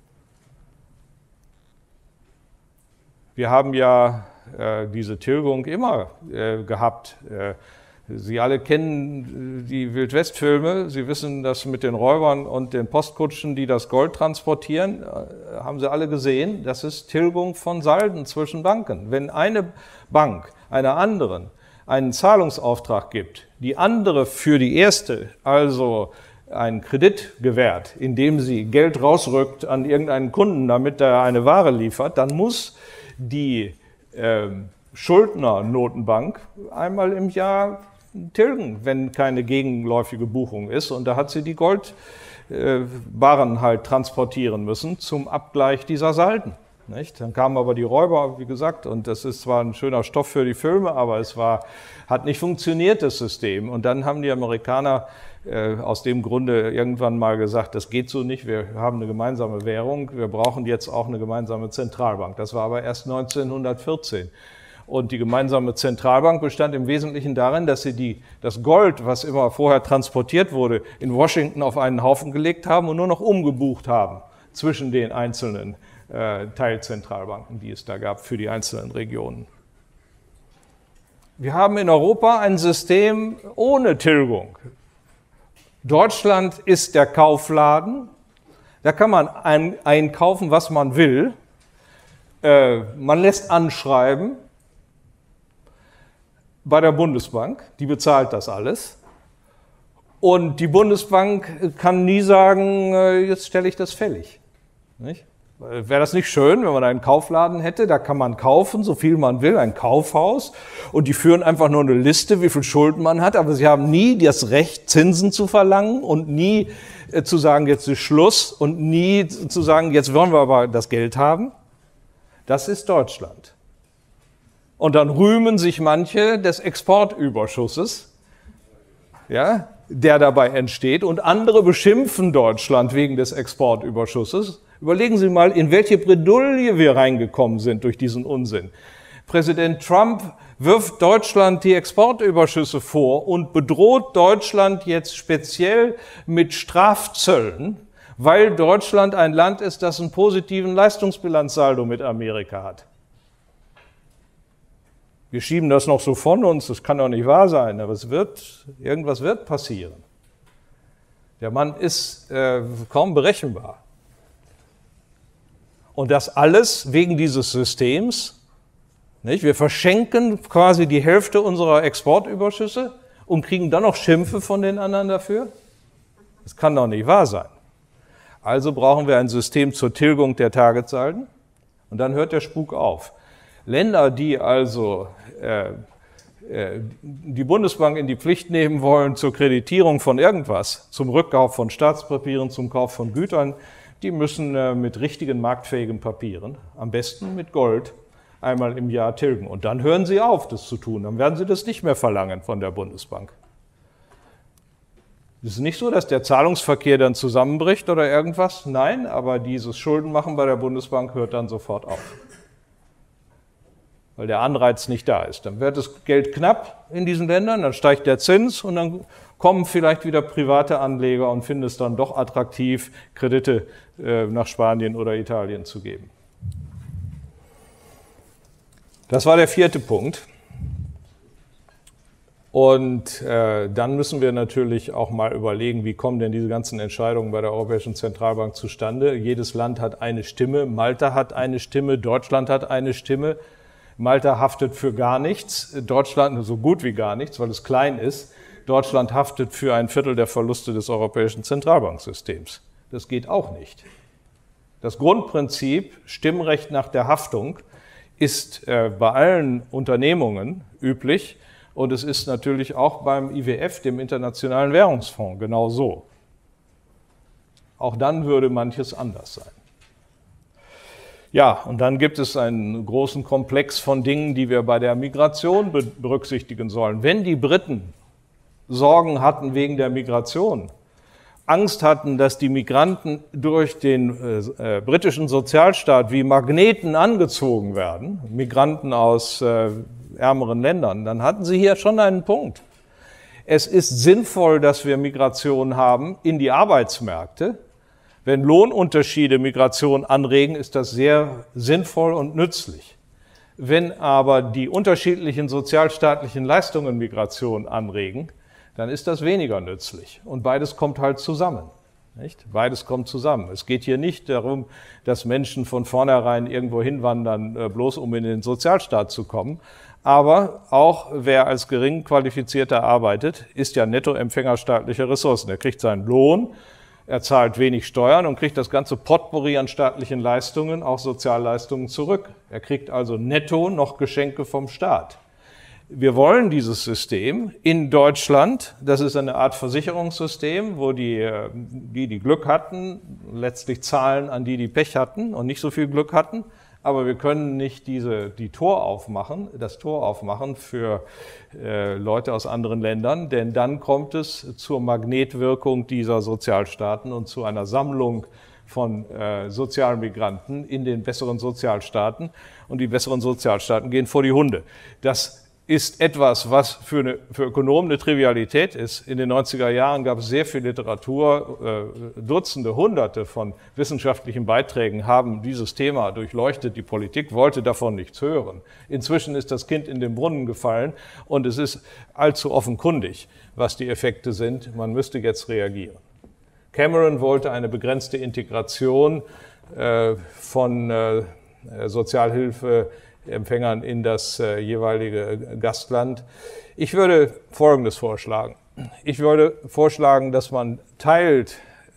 Wir haben ja diese Tilgung immer gehabt. Sie alle kennen die Wildwest-Filme. Sie wissen, dass mit den Räubern und den Postkutschen, die das Gold transportieren, haben Sie alle gesehen, das ist Tilgung von Salden zwischen Banken. Wenn eine Bank einer anderen einen Zahlungsauftrag gibt, die andere für die erste also einen Kredit gewährt, indem sie Geld rausrückt an irgendeinen Kunden, damit er eine Ware liefert, dann muss die Schuldnernotenbank einmal im Jahr tilgen, wenn keine gegenläufige Buchung ist. Und da hat sie die Goldbarren halt transportieren müssen zum Abgleich dieser Salden. Nicht? Dann kamen aber die Räuber, wie gesagt, und das ist zwar ein schöner Stoff für die Filme, aber hat nicht funktioniert, das System. Und dann haben die Amerikaner aus dem Grunde irgendwann mal gesagt, das geht so nicht, wir haben eine gemeinsame Währung, wir brauchen jetzt auch eine gemeinsame Zentralbank. Das war aber erst 1914. Und die gemeinsame Zentralbank bestand im Wesentlichen darin, dass sie das Gold, was immer vorher transportiert wurde, in Washington auf einen Haufen gelegt haben und nur noch umgebucht haben zwischen den einzelnen Teilzentralbanken, die es da gab für die einzelnen Regionen. Wir haben in Europa ein System ohne Tilgung. Deutschland ist der Kaufladen, da kann man einkaufen, was man will. Man lässt anschreiben bei der Bundesbank, die bezahlt das alles. Und die Bundesbank kann nie sagen, jetzt stelle ich das fällig. Nicht? Wäre das nicht schön, wenn man einen Kaufladen hätte? Da kann man kaufen, so viel man will, ein Kaufhaus. Und die führen einfach nur eine Liste, wie viel Schulden man hat. Aber sie haben nie das Recht, Zinsen zu verlangen und nie zu sagen, jetzt ist Schluss. Und nie zu sagen, jetzt wollen wir aber das Geld haben. Das ist Deutschland. Und dann rühmen sich manche des Exportüberschusses, ja, der dabei entsteht. Und andere beschimpfen Deutschland wegen des Exportüberschusses. Überlegen Sie mal, in welche Bredouille wir reingekommen sind durch diesen Unsinn. Präsident Trump wirft Deutschland die Exportüberschüsse vor und bedroht Deutschland jetzt speziell mit Strafzöllen, weil Deutschland ein Land ist, das einen positiven Leistungsbilanzsaldo mit Amerika hat. Wir schieben das noch so von uns, das kann doch nicht wahr sein, aber irgendwas wird passieren. Der Mann ist kaum berechenbar. Und das alles wegen dieses Systems. Nicht? Wir verschenken quasi die Hälfte unserer Exportüberschüsse und kriegen dann noch Schimpfe von den anderen dafür. Das kann doch nicht wahr sein. Also brauchen wir ein System zur Tilgung der Targetsalden und dann hört der Spuk auf. Länder, die also die Bundesbank in die Pflicht nehmen wollen zur Kreditierung von irgendwas, zum Rückkauf von Staatspapieren, zum Kauf von Gütern, die müssen mit richtigen marktfähigen Papieren, am besten mit Gold, einmal im Jahr tilgen. Und dann hören sie auf, das zu tun. Dann werden sie das nicht mehr verlangen von der Bundesbank. Es ist nicht so, dass der Zahlungsverkehr dann zusammenbricht oder irgendwas. Nein, aber dieses Schuldenmachen bei der Bundesbank hört dann sofort auf. Weil der Anreiz nicht da ist. Dann wird das Geld knapp in diesen Ländern, dann steigt der Zins und dann kommen vielleicht wieder private Anleger und finden es dann doch attraktiv, Kredite nach Spanien oder Italien zu geben. Das war der 4. Punkt. Und dann müssen wir natürlich auch mal überlegen, wie kommen denn diese ganzen Entscheidungen bei der Europäischen Zentralbank zustande. Jedes Land hat eine Stimme, Malta hat eine Stimme, Deutschland hat eine Stimme. Malta haftet für gar nichts, Deutschland so gut wie gar nichts, weil es klein ist. Deutschland haftet für 1/4 der Verluste des Europäischen Zentralbanksystems. Das geht auch nicht. Das Grundprinzip, Stimmrecht nach der Haftung, ist bei allen Unternehmungen üblich und es ist natürlich auch beim IWF, dem Internationalen Währungsfonds, genau so. Auch dann würde manches anders sein. Ja, und dann gibt es einen großen Komplex von Dingen, die wir bei der Migration berücksichtigen sollen. Wenn die Briten Sorgen hatten wegen der Migration, Angst hatten, dass die Migranten durch den britischen Sozialstaat wie Magneten angezogen werden, Migranten aus ärmeren Ländern, dann hatten sie hier schon einen Punkt. Es ist sinnvoll, dass wir Migration haben in die Arbeitsmärkte. Wenn Lohnunterschiede Migration anregen, ist das sehr sinnvoll und nützlich. Wenn aber die unterschiedlichen sozialstaatlichen Leistungen Migration anregen, dann ist das weniger nützlich. Und beides kommt halt zusammen. Nicht? Beides kommt zusammen. Es geht hier nicht darum, dass Menschen von vornherein irgendwo hinwandern, bloß um in den Sozialstaat zu kommen. Aber auch wer als gering qualifizierter arbeitet, ist ja Nettoempfänger staatlicher Ressourcen. Er kriegt seinen Lohn Er zahlt wenig Steuern und kriegt das ganze Potpourri an staatlichen Leistungen, auch Sozialleistungen, zurück. Er kriegt also netto noch Geschenke vom Staat. Wir wollen dieses System in Deutschland. Das ist eine Art Versicherungssystem, wo die Glück hatten, letztlich zahlen an die Pech hatten und nicht so viel Glück hatten. Aber wir können nicht das Tor aufmachen für Leute aus anderen Ländern, denn dann kommt es zur Magnetwirkung dieser Sozialstaaten und zu einer Sammlung von Sozialmigranten in den besseren Sozialstaaten. Und die besseren Sozialstaaten gehen vor die Hunde. Das ist etwas, was für Ökonomen eine Trivialität ist. In den 90er Jahren gab es sehr viel Literatur, Dutzende, Hunderte von wissenschaftlichen Beiträgen haben dieses Thema durchleuchtet. Die Politik wollte davon nichts hören. Inzwischen ist das Kind in den Brunnen gefallen und es ist allzu offenkundig, was die Effekte sind. Man müsste jetzt reagieren. Cameron wollte eine begrenzte Integration von Sozialhilfeempfängern in das jeweilige Gastland. Ich würde Folgendes vorschlagen. Ich würde vorschlagen, dass man teilt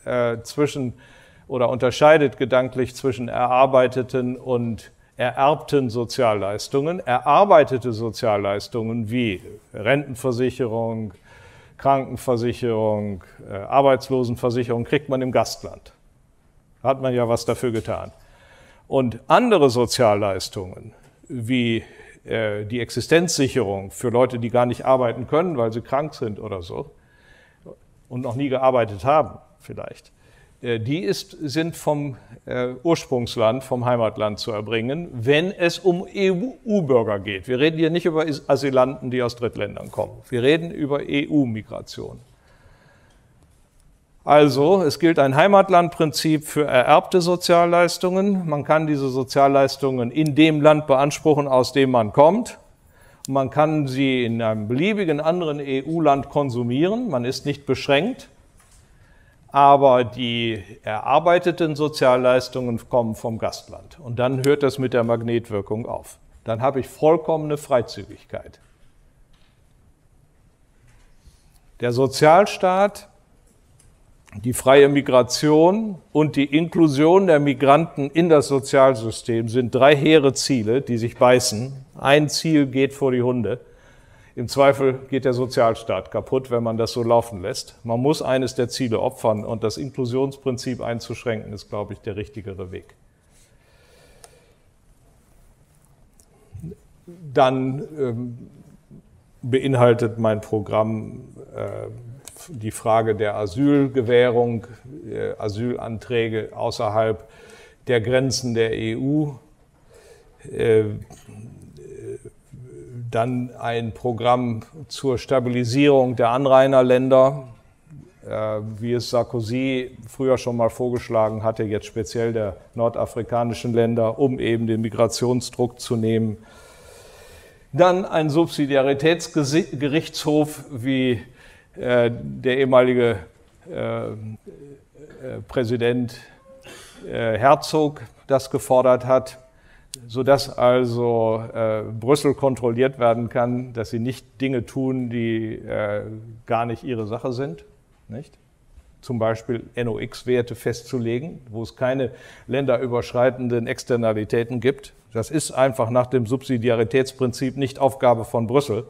oder unterscheidet gedanklich zwischen erarbeiteten und ererbten Sozialleistungen. Erarbeitete Sozialleistungen wie Rentenversicherung, Krankenversicherung, Arbeitslosenversicherung kriegt man im Gastland. Da hat man ja was dafür getan. Und andere Sozialleistungen wie die Existenzsicherung für Leute, die gar nicht arbeiten können, weil sie krank sind oder so und noch nie gearbeitet haben vielleicht, sind vom Ursprungsland, vom Heimatland zu erbringen, wenn es um EU-Bürger geht. Wir reden hier nicht über Asylanten, die aus Drittländern kommen. Wir reden über EU-Migration. Also, es gilt ein Heimatlandprinzip für ererbte Sozialleistungen. Man kann diese Sozialleistungen in dem Land beanspruchen, aus dem man kommt. Man kann sie in einem beliebigen anderen EU-Land konsumieren. Man ist nicht beschränkt. Aber die erarbeiteten Sozialleistungen kommen vom Gastland. Und dann hört das mit der Magnetwirkung auf. Dann habe ich vollkommene Freizügigkeit. Der Sozialstaat, die freie Migration und die Inklusion der Migranten in das Sozialsystem sind drei hehre Ziele, die sich beißen. Ein Ziel geht vor die Hunde. Im Zweifel geht der Sozialstaat kaputt, wenn man das so laufen lässt. Man muss eines der Ziele opfern und das Inklusionsprinzip einzuschränken, ist, glaube ich, der richtigere Weg. Dann beinhaltet mein Programm die Frage der Asylgewährung, Asylanträge außerhalb der Grenzen der EU, dann ein Programm zur Stabilisierung der Anrainerländer, wie es Sarkozy früher schon mal vorgeschlagen hatte, jetzt speziell der nordafrikanischen Länder, um eben den Migrationsdruck zu nehmen. Dann ein Subsidiaritätsgerichtshof, wie der ehemalige Präsident Herzog das gefordert hat, sodass also Brüssel kontrolliert werden kann, dass sie nicht Dinge tun, die gar nicht ihre Sache sind, nicht? Zum Beispiel NOx-Werte festzulegen, wo es keine länderüberschreitenden Externalitäten gibt. Das ist einfach nach dem Subsidiaritätsprinzip nicht Aufgabe von Brüssel.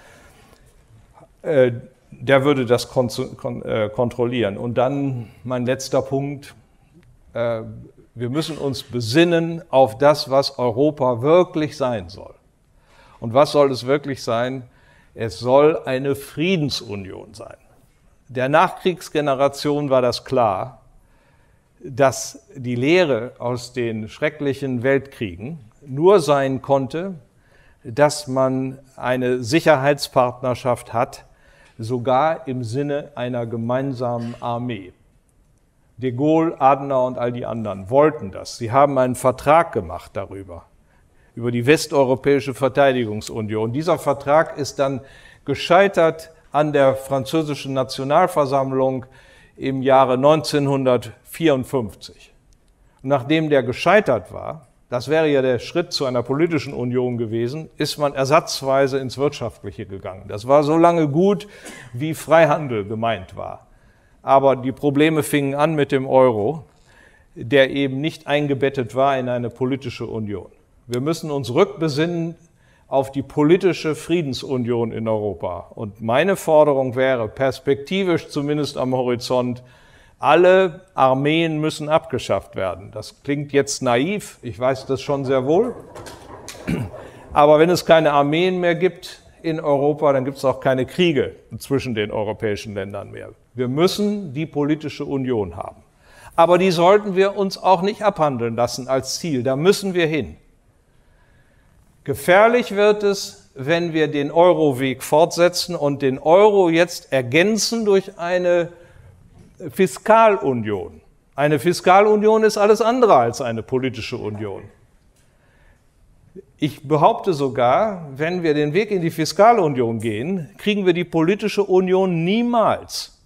Der würde das kontrollieren. Und dann mein letzter Punkt. Wir müssen uns besinnen auf das, was Europa wirklich sein soll. Und was soll es wirklich sein? Es soll eine Friedensunion sein. Der Nachkriegsgeneration war das klar, dass die Lehre aus den schrecklichen Weltkriegen nur sein konnte, dass man eine Sicherheitspartnerschaft hat, sogar im Sinne einer gemeinsamen Armee. De Gaulle, Adenauer und all die anderen wollten das. Sie haben einen Vertrag gemacht darüber, über die westeuropäische Verteidigungsunion. Dieser Vertrag ist dann gescheitert an der französischen Nationalversammlung im Jahre 1954. Und nachdem der gescheitert war, das wäre ja der Schritt zu einer politischen Union gewesen, ist man ersatzweise ins Wirtschaftliche gegangen. Das war so lange gut, wie Freihandel gemeint war. Aber die Probleme fingen an mit dem Euro, der eben nicht eingebettet war in eine politische Union. Wir müssen uns rückbesinnen auf die politische Friedensunion in Europa. Und meine Forderung wäre, perspektivisch zumindest am Horizont, alle Armeen müssen abgeschafft werden. Das klingt jetzt naiv, ich weiß das schon sehr wohl. Aber wenn es keine Armeen mehr gibt in Europa, dann gibt es auch keine Kriege zwischen den europäischen Ländern mehr. Wir müssen die politische Union haben. Aber die sollten wir uns auch nicht abhandeln lassen als Ziel. Da müssen wir hin. Gefährlich wird es, wenn wir den Euro-Weg fortsetzen und den Euro jetzt ergänzen durch eine Fiskalunion. Eine Fiskalunion ist alles andere als eine politische Union. Ich behaupte sogar, wenn wir den Weg in die Fiskalunion gehen, kriegen wir die politische Union niemals.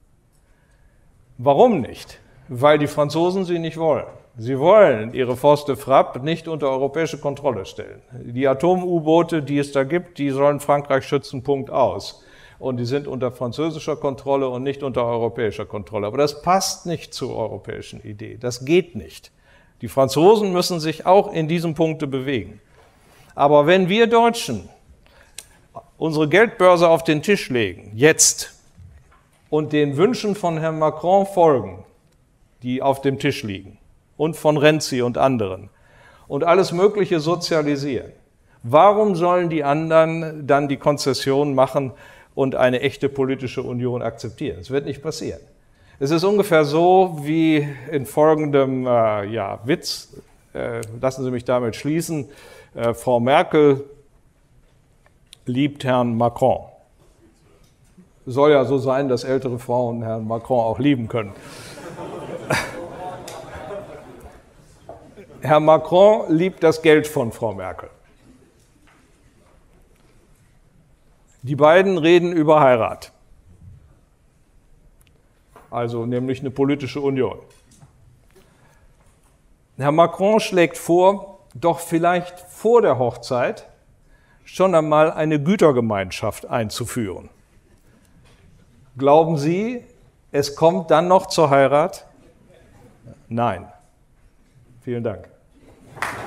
Warum nicht? Weil die Franzosen sie nicht wollen. Sie wollen ihre Force de Frappe nicht unter europäische Kontrolle stellen. Die Atom-U-Boote, die es da gibt, die sollen Frankreich schützen, Punkt aus. Und die sind unter französischer Kontrolle und nicht unter europäischer Kontrolle. Aber das passt nicht zur europäischen Idee. Das geht nicht. Die Franzosen müssen sich auch in diesem Punkte bewegen. Aber wenn wir Deutschen unsere Geldbörse auf den Tisch legen, jetzt, und den Wünschen von Herrn Macron folgen, die auf dem Tisch liegen, und von Renzi und anderen, und alles Mögliche sozialisieren, warum sollen die anderen dann die Konzession machen und eine echte politische Union akzeptieren? Es wird nicht passieren. Es ist ungefähr so wie in folgendem Witz, lassen Sie mich damit schließen, Frau Merkel liebt Herrn Macron. Soll ja so sein, dass ältere Frauen Herrn Macron auch lieben können. Herr Macron liebt das Geld von Frau Merkel. Die beiden reden über Heirat, also nämlich eine politische Union. Herr Macron schlägt vor, doch vielleicht vor der Hochzeit schon einmal eine Gütergemeinschaft einzuführen. Glauben Sie, es kommt dann noch zur Heirat? Nein. Vielen Dank.